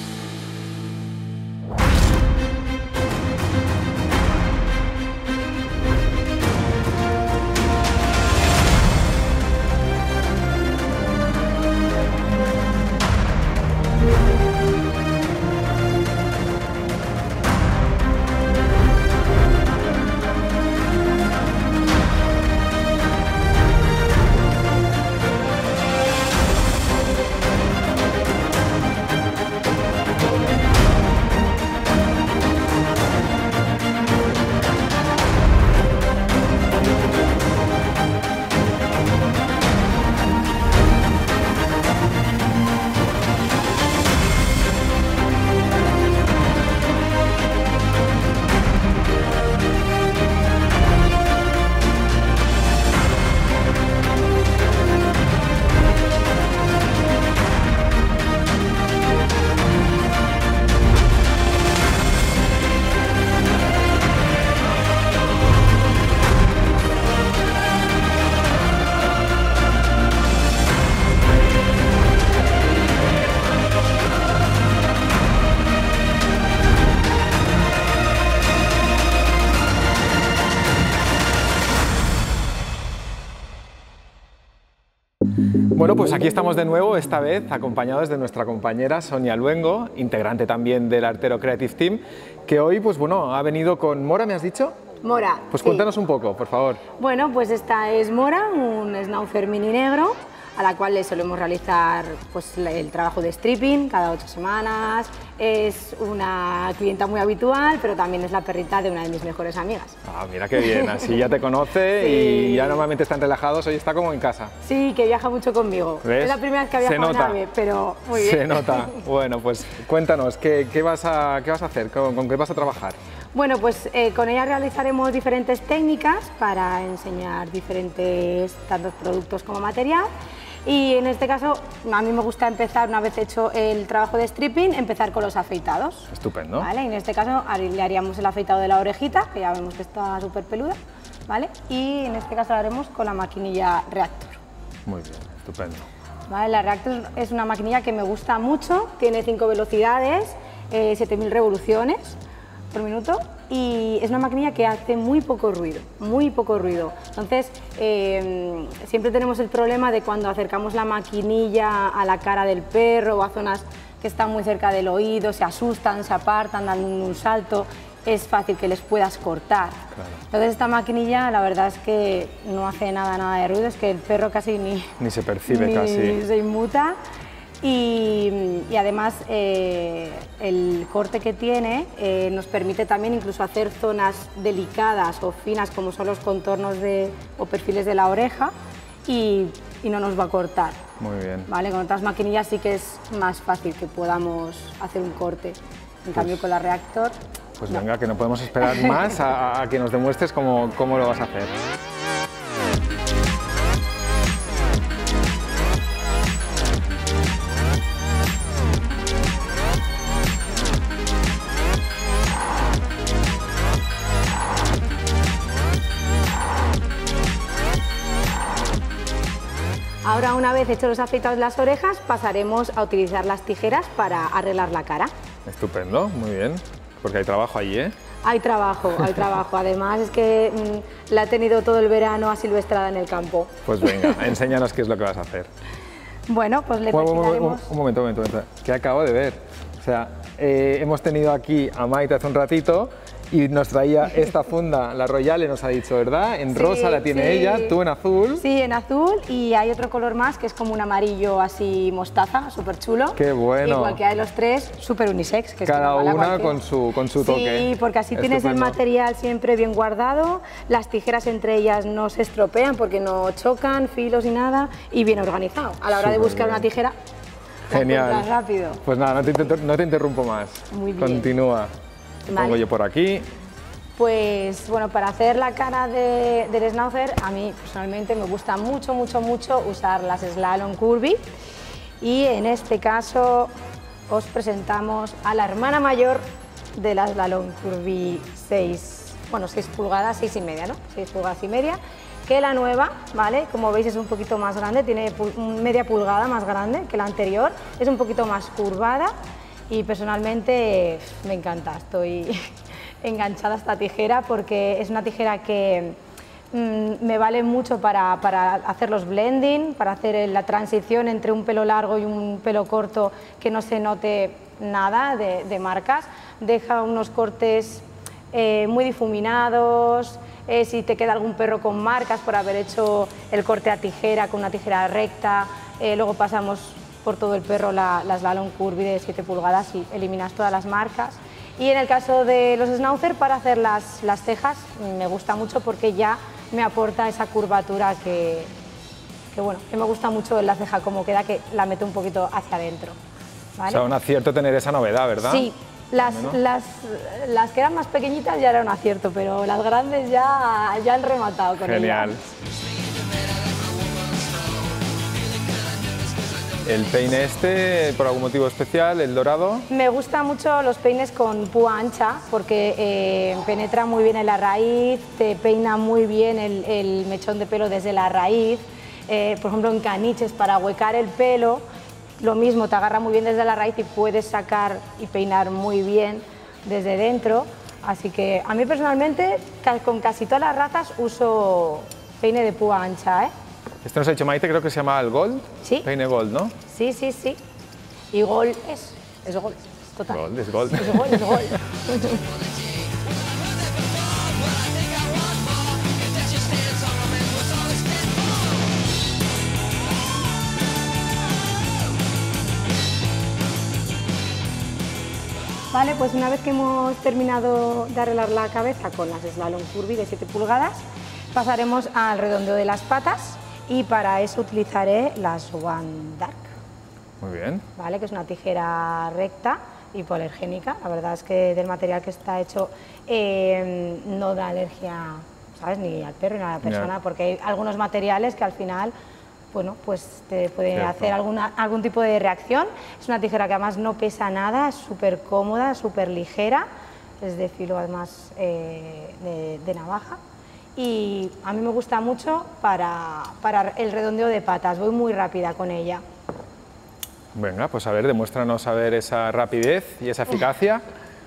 Bueno, pues aquí estamos de nuevo, esta vez acompañados de nuestra compañera Sonia Luengo, integrante también del Artero Creative Team, que hoy, pues bueno, ha venido con Mora, ¿me has dicho? Mora. Pues sí. Cuéntanos un poco, por favor. Bueno, pues esta es Mora, un schnauzer mini negro, a la cual le solemos realizar pues, el trabajo de stripping cada ocho semanas. Es una clienta muy habitual, pero también es la perrita de una de mis mejores amigas. Ah, mira qué bien, así ya te conoce sí. Y ya normalmente están relajados, hoy está como en casa. Sí, que viaja mucho conmigo. ¿Ves? Es la primera vez que había con nadie, pero muy bien. Se nota. Bueno, pues cuéntanos, ¿qué, qué, vas, a, qué vas a hacer? ¿Con, con qué vas a trabajar? Bueno, pues eh, con ella realizaremos diferentes técnicas para enseñar diferentes tanto productos como material. Y en este caso, a mí me gusta empezar, una vez hecho el trabajo de stripping, empezar con los afeitados. Estupendo. ¿Vale? Y en este caso le haríamos el afeitado de la orejita, que ya vemos que está súper peluda, ¿vale? Y en este caso lo haremos con la maquinilla Reactor. Muy bien, estupendo. ¿vale? La Reactor es una maquinilla que me gusta mucho, tiene cinco velocidades, eh, siete mil revoluciones por minuto y es una maquinilla que hace muy poco ruido, muy poco ruido. Entonces, eh, siempre tenemos el problema de cuando acercamos la maquinilla a la cara del perro o a zonas que están muy cerca del oído, se asustan, se apartan, dan un salto, es fácil que les puedas cortar. Claro. Entonces esta maquinilla la verdad es que no hace nada, nada de ruido, es que el perro casi ni, Ni se percibe ni casi. se inmuta. Y, y además eh, el corte que tiene eh, nos permite también incluso hacer zonas delicadas o finas como son los contornos de, o perfiles de la oreja y, y no nos va a cortar. Muy bien. ¿Vale? Con otras maquinillas sí que es más fácil que podamos hacer un corte. En cambio con la Reactor... Pues no. venga, que no podemos esperar más a, a que nos demuestres cómo, cómo lo vas a hacer. Ahora, una vez hechos los afeitados de las orejas, pasaremos a utilizar las tijeras para arreglar la cara. Estupendo, muy bien, porque hay trabajo allí, ¿eh? Hay trabajo, hay trabajo. Además es que mmm, la he tenido todo el verano asilvestrada en el campo. Pues venga, enséñanos qué es lo que vas a hacer. Bueno, pues le Un, un, un, presentaremos... un momento, un momento, un momento, que acabo de ver. O sea, eh, hemos tenido aquí a Maite hace un ratito y nos traía esta funda, la Royale nos ha dicho, ¿verdad? En Sí, rosa la tiene sí. ella, tú en azul. Sí, en azul y hay otro color más que es como un amarillo así mostaza, súper chulo. ¡Qué bueno! Igual que hay los tres, súper unisex. Que Cada es que una cualquiera. con su, con su toque. Sí, porque así tienes el Estupendo. material siempre bien guardado, las tijeras entre ellas no se estropean porque no chocan, filos y nada, y bien organizado. A la hora de Súper buscar bien. una tijera, la Genial. encuentras rápido. Pues nada, no te, inter- no te interrumpo más. Muy bien. Continúa. Te Vale. pongo yo por aquí. Pues bueno, para hacer la cara de, del Schnauzer, a mí personalmente me gusta mucho, mucho, mucho usar las Slalom Curvy y en este caso os presentamos a la hermana mayor de la Slalom Curvy seis, bueno, seis pulgadas, seis y media, ¿no? seis pulgadas y media, que la nueva, ¿vale? Como veis es un poquito más grande, tiene pul- media pulgada más grande que la anterior, es un poquito más curvada y personalmente me encanta, estoy enganchada a esta tijera porque es una tijera que mmm, me vale mucho para, para hacer los blending, para hacer la transición entre un pelo largo y un pelo corto que no se note nada de, de marcas, deja unos cortes eh, muy difuminados, eh, si te queda algún perro con marcas por haber hecho el corte a tijera con una tijera recta, eh, luego pasamos por todo el perro la, la Slalom Curvy de siete pulgadas y eliminas todas las marcas. Y en el caso de los Schnauzer, para hacer las, las cejas, me gusta mucho porque ya me aporta esa curvatura que, que, bueno, que me gusta mucho en la ceja, como queda, que la meto un poquito hacia adentro. ¿Vale? O sea, un acierto tener esa novedad, ¿verdad? Sí, las, las, las que eran más pequeñitas ya era un acierto, pero las grandes ya, ya han rematado con Genial. ellas. El peine este, por algún motivo especial, el dorado. Me gustan mucho los peines con púa ancha porque eh, penetra muy bien en la raíz, te peina muy bien el, el mechón de pelo desde la raíz. Eh, por ejemplo, en caniches para huecar el pelo, lo mismo, te agarra muy bien desde la raíz y puedes sacar y peinar muy bien desde dentro. Así que a mí personalmente, con casi todas las razas, uso peine de púa ancha, ¿eh? Este nos ha hecho Maite, creo que se llama el Gold. Sí. Peine Gold, ¿no? Sí, sí, sí. Y Gold es, es Gold, total. Gold, es Gold. Es Gold, es Gold. Vale, pues una vez que hemos terminado de arreglar la cabeza con las Slalom Curvy de siete pulgadas, pasaremos al redondeo de las patas y para eso utilizaré las One Dark, Muy bien. ¿vale? Que es una tijera recta y hipoalergénica. La verdad es que del material que está hecho eh, no da alergia, ¿sabes? Ni al perro ni a la persona, Ya. porque hay algunos materiales que al final, bueno, pues te pueden Cierto. hacer alguna, algún tipo de reacción. Es una tijera que además no pesa nada, es súper cómoda, súper ligera, es de filo además eh, de, de navaja. Y a mí me gusta mucho para, para el redondeo de patas, voy muy rápida con ella. Venga, pues a ver, demuéstranos a ver esa rapidez y esa eficacia.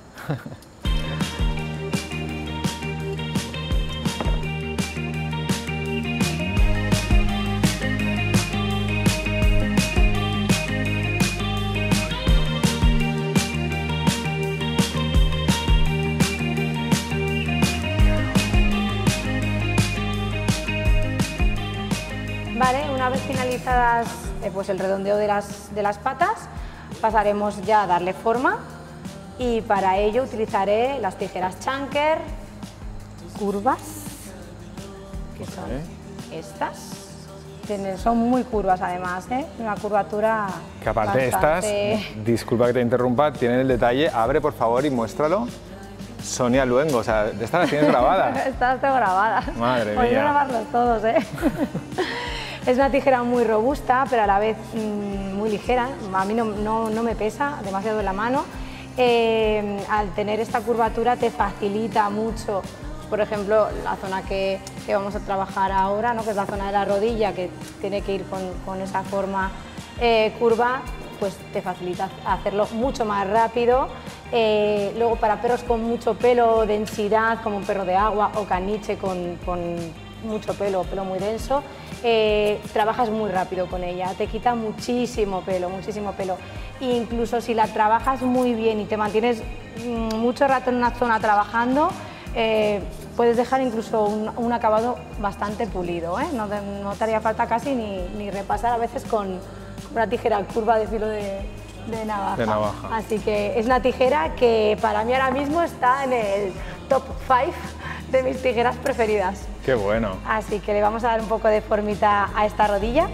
Vale, una vez finalizadas eh, pues el redondeo de las, de las patas, pasaremos ya a darle forma y para ello utilizaré las tijeras Chunker, curvas, que son estas. Tienen, son muy curvas además, ¿eh? Una curvatura Que aparte bastante... estas, disculpa que te interrumpa, tienen el detalle, abre por favor y muéstralo. Sonia Luengo, o sea, estas las tienes grabadas. Estas tengo grabadas. Madre Voy mía. a grabarlos todos, ¿eh? Es una tijera muy robusta, pero a la vez mmm, muy ligera. A mí no, no, no me pesa demasiado en la mano. Eh, al tener esta curvatura te facilita mucho, por ejemplo, la zona que, que vamos a trabajar ahora, ¿no? Que es la zona de la rodilla, que tiene que ir con, con esa forma eh, curva, pues te facilita hacerlo mucho más rápido. Eh, luego para perros con mucho pelo, densidad, como un perro de agua o caniche con, con mucho pelo, pelo muy denso, eh, trabajas muy rápido con ella, te quita muchísimo pelo, muchísimo pelo. E incluso si la trabajas muy bien y te mantienes mmm, mucho rato en una zona trabajando, eh, puedes dejar incluso un, un acabado bastante pulido, ¿eh? No, te, no te haría falta casi ni, ni repasar a veces con una tijera curva de filo de, de, navaja. de navaja. Así que es una tijera que para mí ahora mismo está en el top cinco de mis tijeras preferidas. Qué bueno. Así que le vamos a dar un poco de formita a esta rodilla.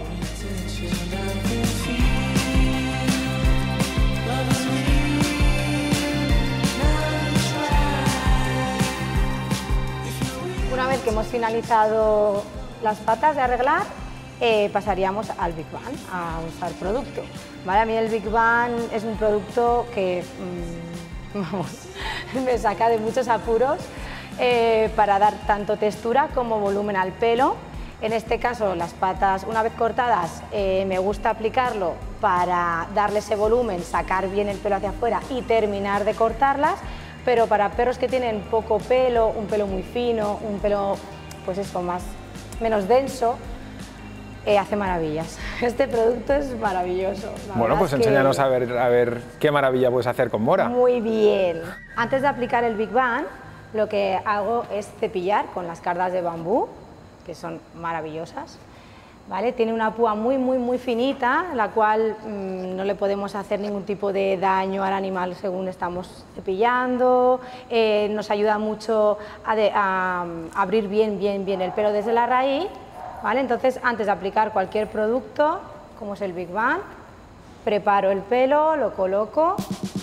Una vez que hemos finalizado las patas de arreglar, eh, pasaríamos al Big Bang, a usar producto. ¿Vale? A mí el Big Bang es un producto que mmm, vamos, me saca de muchos apuros eh, para dar tanto textura como volumen al pelo. En este caso, las patas, una vez cortadas, eh, me gusta aplicarlo para darle ese volumen, sacar bien el pelo hacia afuera y terminar de cortarlas. Pero para perros que tienen poco pelo, un pelo muy fino, un pelo pues eso, más, menos denso, eh, hace maravillas. Este producto es maravilloso. Bueno, pues enséñanos que... a, ver, a ver qué maravilla puedes hacer con Mora. Muy bien. Antes de aplicar el Big Bang, lo que hago es cepillar con las cardas de bambú, que son maravillosas. ¿Vale? Tiene una púa muy, muy, muy finita, la cual mmm, no le podemos hacer ningún tipo de daño al animal según estamos cepillando. Eh, nos ayuda mucho a, de, a, a abrir bien, bien, bien el pelo desde la raíz. ¿Vale? Entonces, antes de aplicar cualquier producto, como es el Big Bang, preparo el pelo, lo coloco.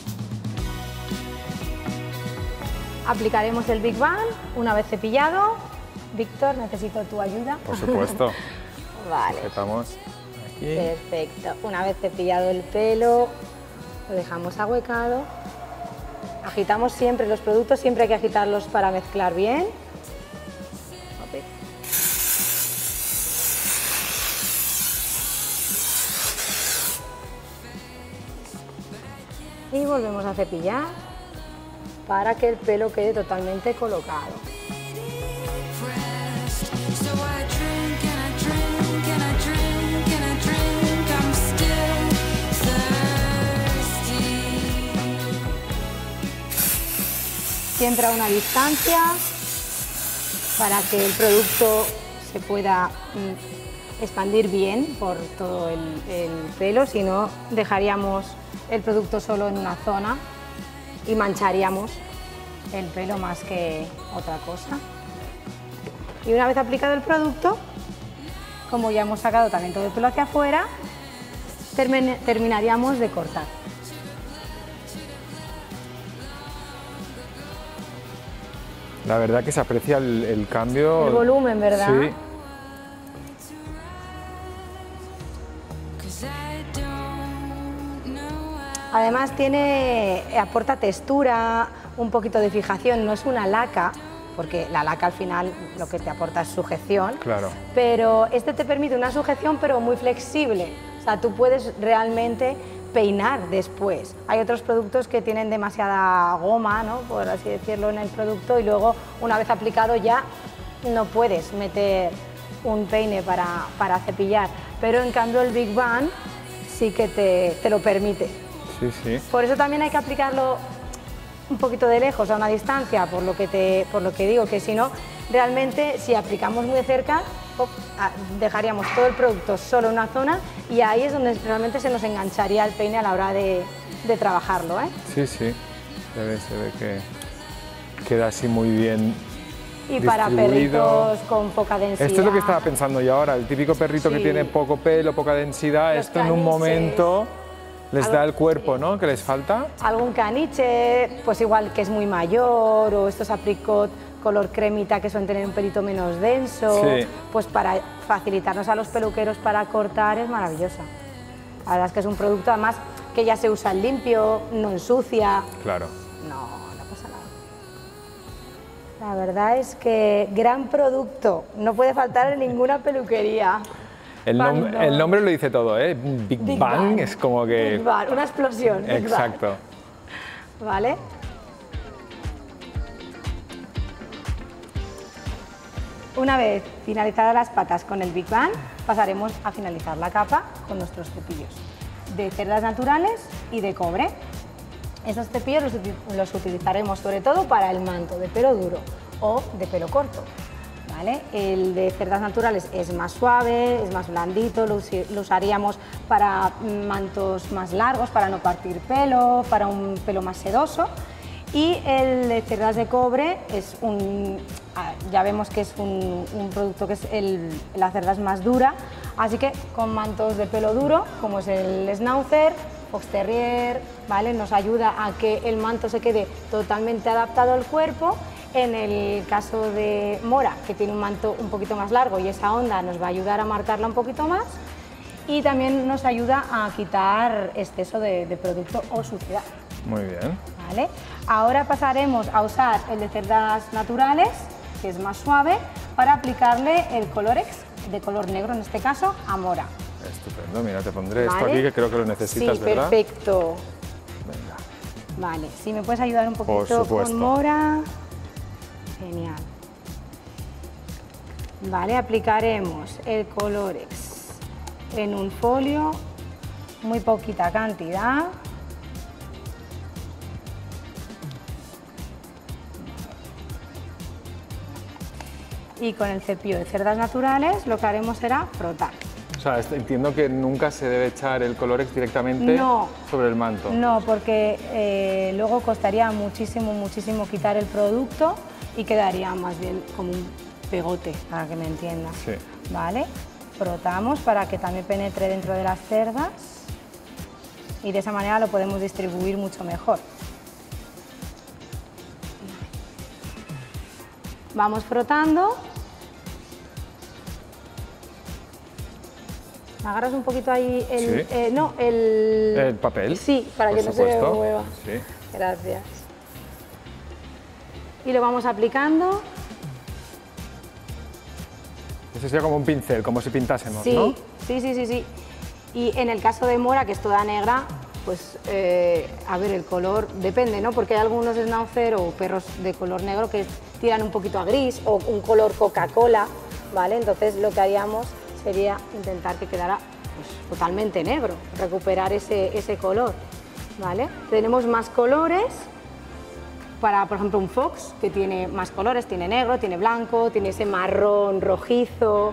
Aplicaremos el Big Bang una vez cepillado. Víctor, necesito tu ayuda. Por supuesto. Vale. Sujetamos aquí. Perfecto. Una vez cepillado el pelo, lo dejamos ahuecado. Agitamos siempre los productos, siempre hay que agitarlos para mezclar bien. Okay. Y volvemos a cepillar para que el pelo quede totalmente colocado. Siempre a una distancia para que el producto se pueda mm, expandir bien por todo el, el pelo, si no dejaríamos el producto solo en una zona y mancharíamos el pelo más que otra cosa. Y una vez aplicado el producto, como ya hemos sacado también todo el pelo hacia afuera, termin terminaríamos de cortar. La verdad que se aprecia el, el cambio. El volumen, ¿verdad? Sí. Además tiene, aporta textura, un poquito de fijación, no es una laca, porque la laca al final lo que te aporta es sujeción. Claro. Pero este te permite una sujeción pero muy flexible. O sea, tú puedes realmente peinar después. Hay otros productos que tienen demasiada goma, ¿no?, por así decirlo, en el producto, y luego una vez aplicado ya no puedes meter un peine para, para cepillar, pero en cambio el Big Bang sí que te, te lo permite. Sí, sí. Por eso también hay que aplicarlo un poquito de lejos, a una distancia, por lo que, te, por lo que digo, que si no, realmente si aplicamos muy de cerca, oh, dejaríamos todo el producto solo en una zona y ahí es donde realmente se nos engancharía el peine a la hora de, de trabajarlo, ¿eh? Sí, sí, se ve, se ve que queda así muy bien. Y para perritos con poca densidad. Esto es lo que estaba pensando yo ahora, el típico perrito sí. que tiene poco pelo, poca densidad, Los esto caniches. En un momento les Algo, da el cuerpo, sí. ¿no?, que les falta. Algún caniche, pues igual que es muy mayor, o estos apricot color cremita que suelen tener un pelito menos denso, sí. pues para facilitarnos a los peluqueros para cortar es maravillosa. La verdad es que es un producto además que ya se usa limpio, no ensucia. Claro. No. La verdad es que gran producto, no puede faltar en ninguna peluquería. El, nom el nombre lo dice todo, ¿eh? Big, Big Bang, Bang es como que... Big Bang, una explosión. Exacto. ¿Vale? Una vez finalizadas las patas con el Big Bang, pasaremos a finalizar la capa con nuestros cepillos de cerdas naturales y de cobre. Esos cepillos los, los utilizaremos sobre todo para el manto de pelo duro o de pelo corto, ¿vale? El de cerdas naturales es más suave, es más blandito, lo, lo usaríamos para mantos más largos, para no partir pelo, para un pelo más sedoso. Y el de cerdas de cobre es un, ya vemos que es un, un producto que es el, la cerda es más dura, así que con mantos de pelo duro, como es el Schnauzer, Fox Terrier, ¿vale?, nos ayuda a que el manto se quede totalmente adaptado al cuerpo. En el caso de Mora, que tiene un manto un poquito más largo y esa onda nos va a ayudar a marcarla un poquito más, y también nos ayuda a quitar exceso de, de producto o suciedad. Muy bien. ¿Vale? Ahora pasaremos a usar el de cerdas naturales, que es más suave, para aplicarle el Colorex, de color negro en este caso, a Mora. Estupendo, mira, te pondré ¿Vale? esto aquí que creo que lo necesitas, sí, ¿verdad? Perfecto. Venga. Vale, si me puedes ayudar un poquito con Mora. Genial. Vale, aplicaremos el Colorex en un folio, muy poquita cantidad. Y con el cepillo de cerdas naturales lo que haremos será frotar. O sea, entiendo que nunca se debe echar el Colorex directamente no, sobre el manto. No, porque eh, luego costaría muchísimo, muchísimo quitar el producto y quedaría más bien como un pegote, para que me entiendas. Sí. ¿Vale? Frotamos para que también penetre dentro de las cerdas y de esa manera lo podemos distribuir mucho mejor. Vamos frotando. ¿Me agarras un poquito ahí el... Sí. Eh, no, el... El papel. Sí, para por que no supuesto. se me mueva. Sí. Gracias. Y lo vamos aplicando. Eso sería como un pincel, como si pintásemos, sí, ¿no? Sí, sí, sí, sí. Y en el caso de Mora, que es toda negra, pues, eh, a ver, el color depende, ¿no? Porque hay algunos Schnauzer o perros de color negro que tiran un poquito a gris o un color Coca-Cola, ¿vale? Entonces lo que haríamos sería intentar que quedara pues, totalmente negro, recuperar ese, ese color, ¿vale? Tenemos más colores para, por ejemplo, un Fox, que tiene más colores, tiene negro, tiene blanco, tiene ese marrón rojizo.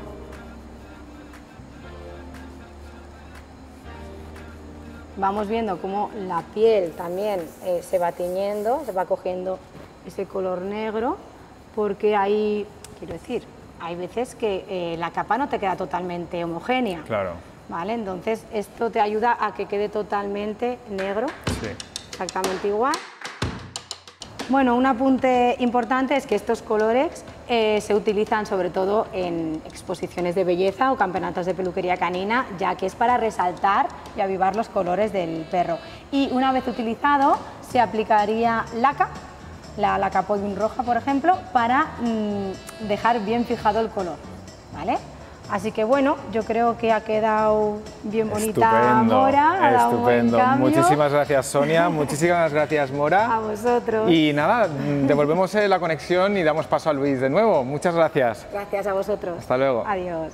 Vamos viendo cómo la piel también eh, se va tiñendo, se va cogiendo ese color negro, porque hay, quiero decir, hay veces que eh, la capa no te queda totalmente homogénea. Claro. ¿Vale? Entonces esto te ayuda a que quede totalmente negro, sí. Exactamente igual. Bueno, un apunte importante es que estos Colorex eh, se utilizan sobre todo en exposiciones de belleza o campeonatos de peluquería canina, ya que es para resaltar y avivar los colores del perro. Y una vez utilizado se aplicaría laca, la laca podium roja por ejemplo, para mmm, dejar bien fijado el color, ¿vale? Así que bueno, yo creo que ha quedado bien bonita Estupendo, Mora, ha dado un buen estupendo. cambio. Muchísimas gracias, Sonia, muchísimas gracias, Mora. A vosotros. Y nada, devolvemos eh, la conexión y damos paso a Luis de nuevo. Muchas gracias. Gracias a vosotros. Hasta luego. Adiós.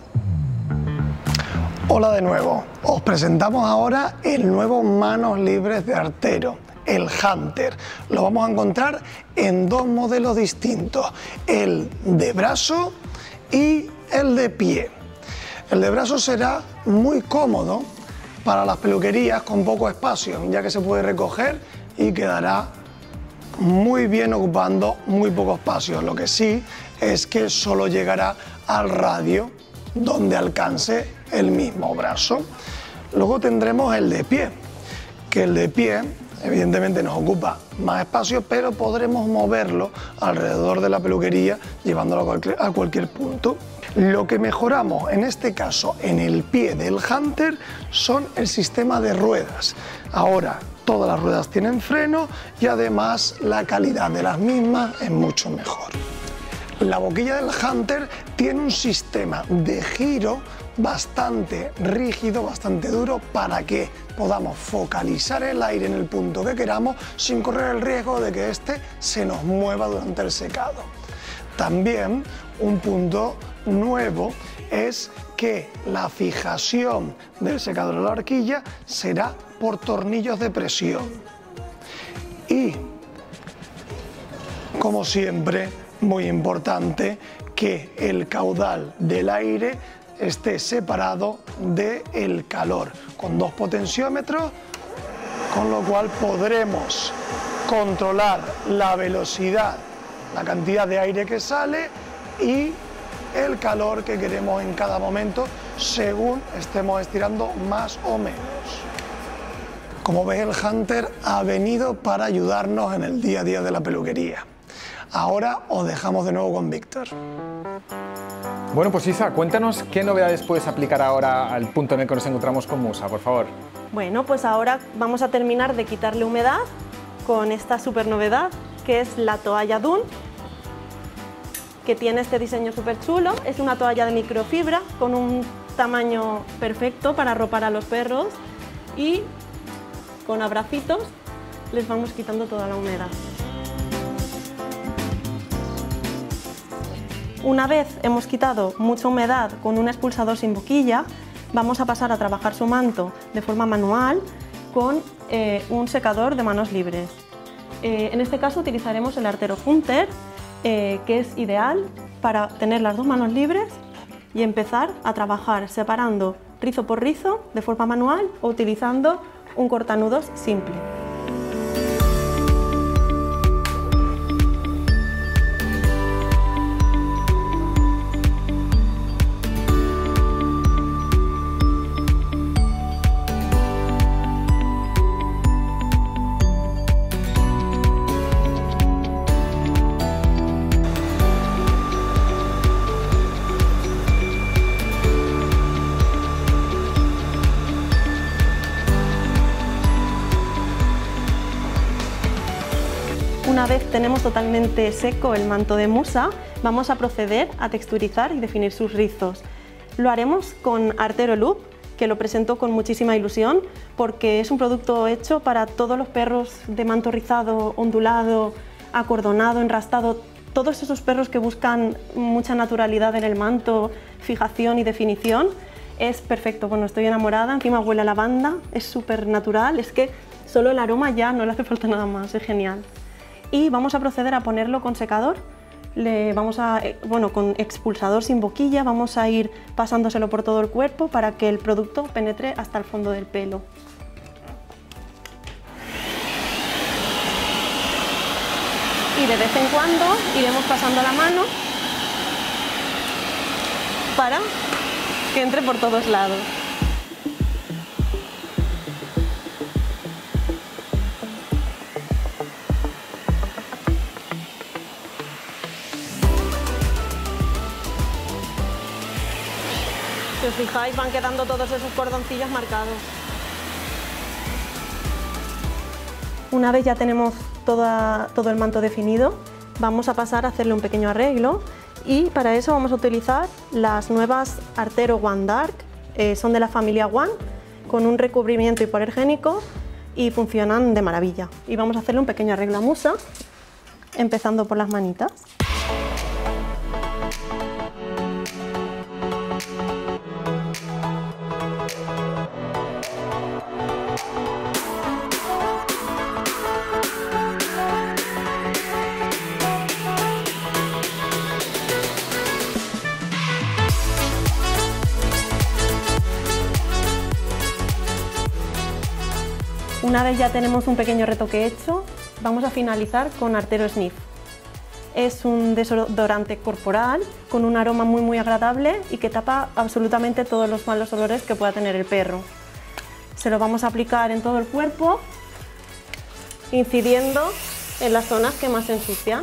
Hola de nuevo, os presentamos ahora el nuevo Manos Libres de Artero, el Hunter. Lo vamos a encontrar en dos modelos distintos, el de brazo y el de pie. El de brazo será muy cómodo para las peluquerías con poco espacio, ya que se puede recoger y quedará muy bien ocupando muy poco espacio. Lo que sí es que solo llegará al radio donde alcance el mismo brazo. Luego tendremos el de pie, que el de pie evidentemente nos ocupa más espacio, pero podremos moverlo alrededor de la peluquería llevándolo a cualquier, a cualquier punto. Lo que mejoramos en este caso en el pie del Hunter son el sistema de ruedas. Ahora todas las ruedas tienen freno y además la calidad de las mismas es mucho mejor. La boquilla del Hunter tiene un sistema de giro bastante rígido, bastante duro, para que podamos focalizar el aire en el punto que queramos sin correr el riesgo de que éste se nos mueva durante el secado. También un punto nuevo es que la fijación del secador a la horquilla será por tornillos de presión. Y, como siempre, muy importante que el caudal del aire esté separado del calor, con dos potenciómetros, con lo cual podremos controlar la velocidad, la cantidad de aire que sale y el calor que queremos en cada momento según estemos estirando más o menos. Como ves, el Hunter ha venido para ayudarnos en el día a día de la peluquería. Ahora os dejamos de nuevo con Víctor. Bueno, pues Isa, cuéntanos qué novedades puedes aplicar ahora al punto en el que nos encontramos con Musa, por favor. Bueno, pues ahora vamos a terminar de quitarle humedad con esta super novedad, que es la toalla Dune, que tiene este diseño súper chulo. Es una toalla de microfibra con un tamaño perfecto para arropar a los perros y con abracitos les vamos quitando toda la humedad. Una vez hemos quitado mucha humedad con un expulsador sin boquilla, vamos a pasar a trabajar su manto de forma manual con eh, un secador de manos libres. Eh, en este caso utilizaremos el Artero Hunter, eh, que es ideal para tener las dos manos libres y empezar a trabajar separando rizo por rizo de forma manual o utilizando un cortanudos simple. Una vez tenemos totalmente seco el manto de Musa, vamos a proceder a texturizar y definir sus rizos. Lo haremos con Artero Loop, que lo presento con muchísima ilusión porque es un producto hecho para todos los perros de manto rizado, ondulado, acordonado, enrastado, todos esos perros que buscan mucha naturalidad en el manto, fijación y definición. Es perfecto, bueno, estoy enamorada, encima huele a lavanda, es súper natural, es que solo el aroma ya no le hace falta nada más, es genial. Y vamos a proceder a ponerlo con secador, le vamos a, bueno, con expulsador sin boquilla, vamos a ir pasándoselo por todo el cuerpo para que el producto penetre hasta el fondo del pelo. Y de vez en cuando iremos pasando la mano para que entre por todos lados. Si os fijáis, van quedando todos esos cordoncillos marcados. Una vez ya tenemos toda, todo el manto definido, vamos a pasar a hacerle un pequeño arreglo Y para eso vamos a utilizar las nuevas Artero One Dark, eh, son de la familia One, con un recubrimiento hipoalergénico y funcionan de maravilla. Y vamos a hacerle un pequeño arreglo a Musa, empezando por las manitas. Una vez ya tenemos un pequeño retoque hecho, vamos a finalizar con Artero Sniff. Es un desodorante corporal con un aroma muy muy agradable y que tapa absolutamente todos los malos olores que pueda tener el perro. Se lo vamos a aplicar en todo el cuerpo, incidiendo en las zonas que más se ensucian.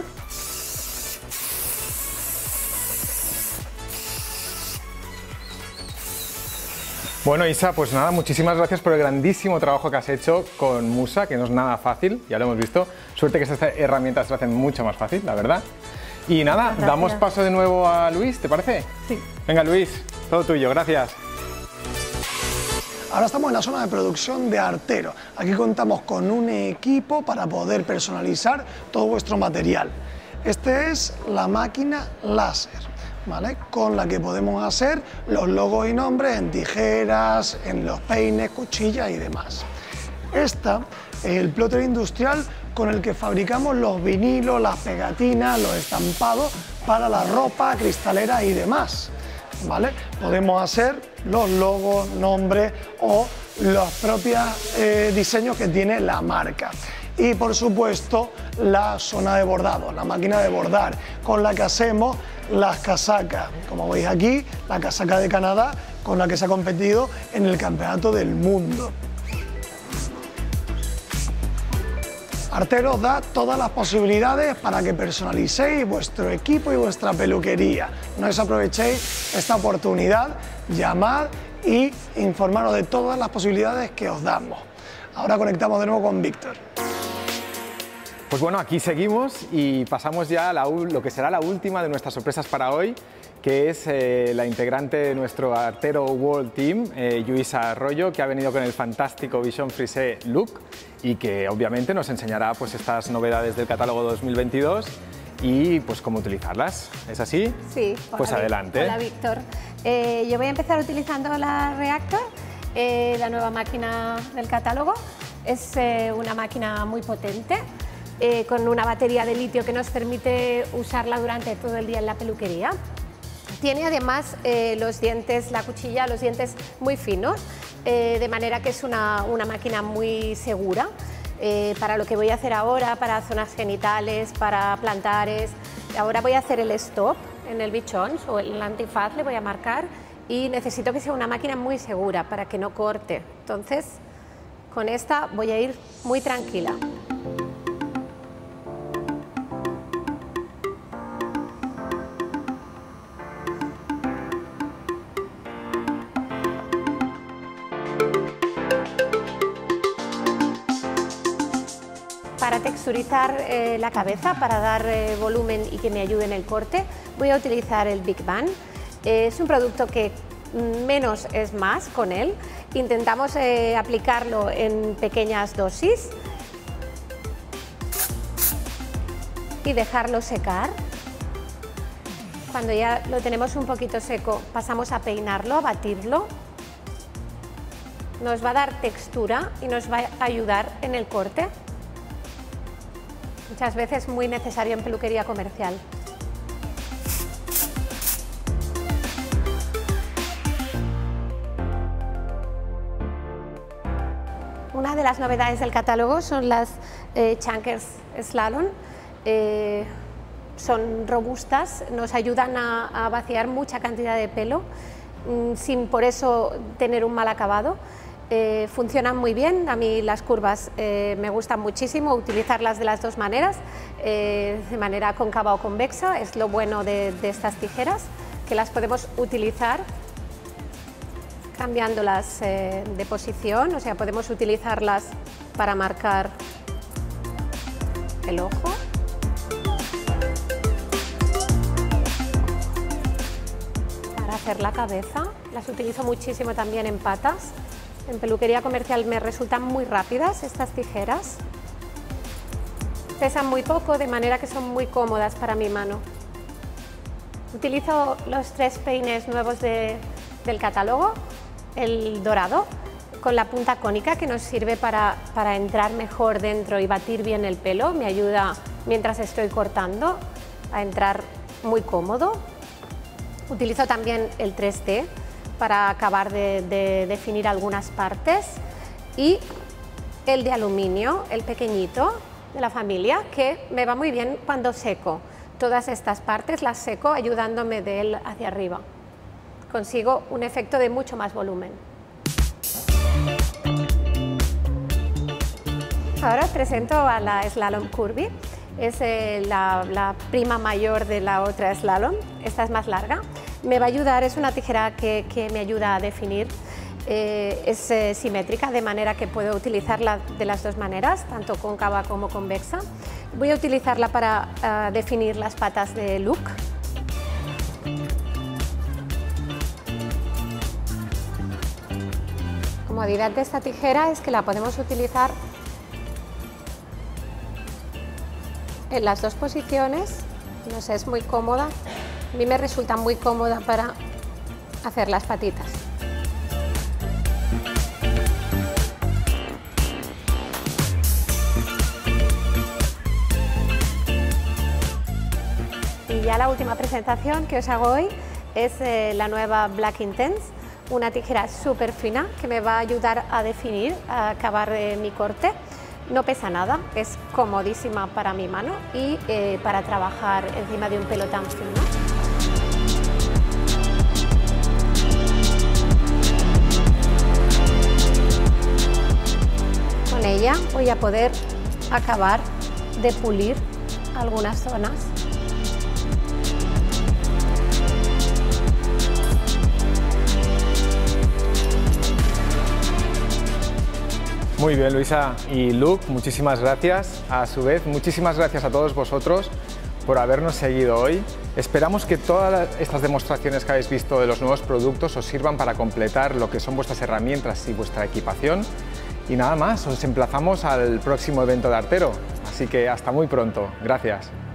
Bueno, Isa, pues nada, muchísimas gracias por el grandísimo trabajo que has hecho con Musa, que no es nada fácil, ya lo hemos visto. Suerte que estas herramientas lo hacen mucho más fácil, la verdad. Y nada, Gracias. damos paso de nuevo a Luis, ¿te parece? Sí. Venga, Luis, todo tuyo, gracias. Ahora estamos en la zona de producción de Artero. Aquí contamos con un equipo para poder personalizar todo vuestro material. Esta es la máquina láser, ¿vale?, con la que podemos hacer los logos y nombres en tijeras, en los peines, cuchillas y demás. Esta es el plotter industrial con el que fabricamos los vinilos, las pegatinas, los estampados para la ropa, cristalera y demás, ¿vale? Podemos hacer los logos, nombres o los propios eh, diseños que tiene la marca. Y por supuesto la zona de bordado, la máquina de bordar con la que hacemos las casacas, como veis aquí, la casaca de Canadá con la que se ha competido en el Campeonato del Mundo. Artero os da todas las posibilidades para que personalicéis vuestro equipo y vuestra peluquería. No desaprovechéis esta oportunidad, llamad y informaros de todas las posibilidades que os damos. Ahora conectamos de nuevo con Víctor. Pues bueno, aquí seguimos y pasamos ya a la, lo que será la última de nuestras sorpresas para hoy, que es eh, la integrante de nuestro Artero World Team, eh, Lluïsa Arroyo, que ha venido con el fantástico Vision Frisé Look y que obviamente nos enseñará pues, estas novedades del catálogo dos mil veintidós y pues cómo utilizarlas. ¿Es así? Sí. Pues hola, adelante. Hola, Víctor. Eh, yo voy a empezar utilizando la Reactor, eh, la nueva máquina del catálogo. Es eh, una máquina muy potente, eh, con una batería de litio que nos permite usarla durante todo el día en la peluquería. Tiene además eh, los dientes, la cuchilla, los dientes muy finos, eh, de manera que es una, una máquina muy segura eh, para lo que voy a hacer ahora, para zonas genitales, para plantares. Ahora voy a hacer el stop en el bichons o el antifaz, le voy a marcar, y necesito que sea una máquina muy segura para que no corte. Entonces, con esta voy a ir muy tranquila. Para texturizar eh, la cabeza, para dar eh, volumen y que me ayude en el corte, voy a utilizar el Big Bang. Eh, es un producto que menos es más con él. Intentamos eh, aplicarlo en pequeñas dosis y dejarlo secar. Cuando ya lo tenemos un poquito seco, pasamos a peinarlo, a batirlo. Nos va a dar textura y nos va a ayudar en el corte. Muchas veces muy necesario en peluquería comercial. Una de las novedades del catálogo son las eh, Chankers Slalom. Eh, son robustas, nos ayudan a, a vaciar mucha cantidad de pelo mmm, sin por eso tener un mal acabado. Eh, funcionan muy bien, a mí las curvas eh, me gustan muchísimo, utilizarlas de las dos maneras, eh, de manera cóncava o convexa, es lo bueno de, de estas tijeras, que las podemos utilizar cambiándolas eh, de posición, o sea, podemos utilizarlas para marcar el ojo. hacer la cabeza. Las utilizo muchísimo también en patas. En peluquería comercial me resultan muy rápidas estas tijeras. Pesan muy poco, de manera que son muy cómodas para mi mano. Utilizo los tres peines nuevos de, del catálogo, el dorado, con la punta cónica que nos sirve para, para entrar mejor dentro y batir bien el pelo. Me ayuda mientras estoy cortando a entrar muy cómodo. Utilizo también el tres D para acabar de, de definir algunas partes y el de aluminio, el pequeñito de la familia, que me va muy bien cuando seco. Todas estas partes las seco ayudándome de él hacia arriba. Consigo un efecto de mucho más volumen. Ahora os presento a la Slalom Curvy. Es eh, la, la prima mayor de la otra Slalom. Esta es más larga. Me va a ayudar, es una tijera que, que me ayuda a definir. Eh, es eh, simétrica, de manera que puedo utilizarla de las dos maneras, tanto cóncava como convexa. Voy a utilizarla para uh, definir las patas de Luke. La comodidad de esta tijera es que la podemos utilizar en las dos posiciones. No sé, es muy cómoda. A mí me resulta muy cómoda para hacer las patitas. Y ya la última presentación que os hago hoy es eh, la nueva Black Intense, una tijera súper fina que me va a ayudar a definir, a acabar eh, mi corte. No pesa nada, es comodísima para mi mano y eh, para trabajar encima de un pelo tan fino. Con ella voy a poder acabar de pulir algunas zonas. Muy bien, Luisa. Y Luke, muchísimas gracias. A su vez, muchísimas gracias a todos vosotros por habernos seguido hoy. Esperamos que todas estas demostraciones que habéis visto de los nuevos productos os sirvan para completar lo que son vuestras herramientas y vuestra equipación. Y nada más, os emplazamos al próximo evento de Artero. Así que hasta muy pronto. Gracias.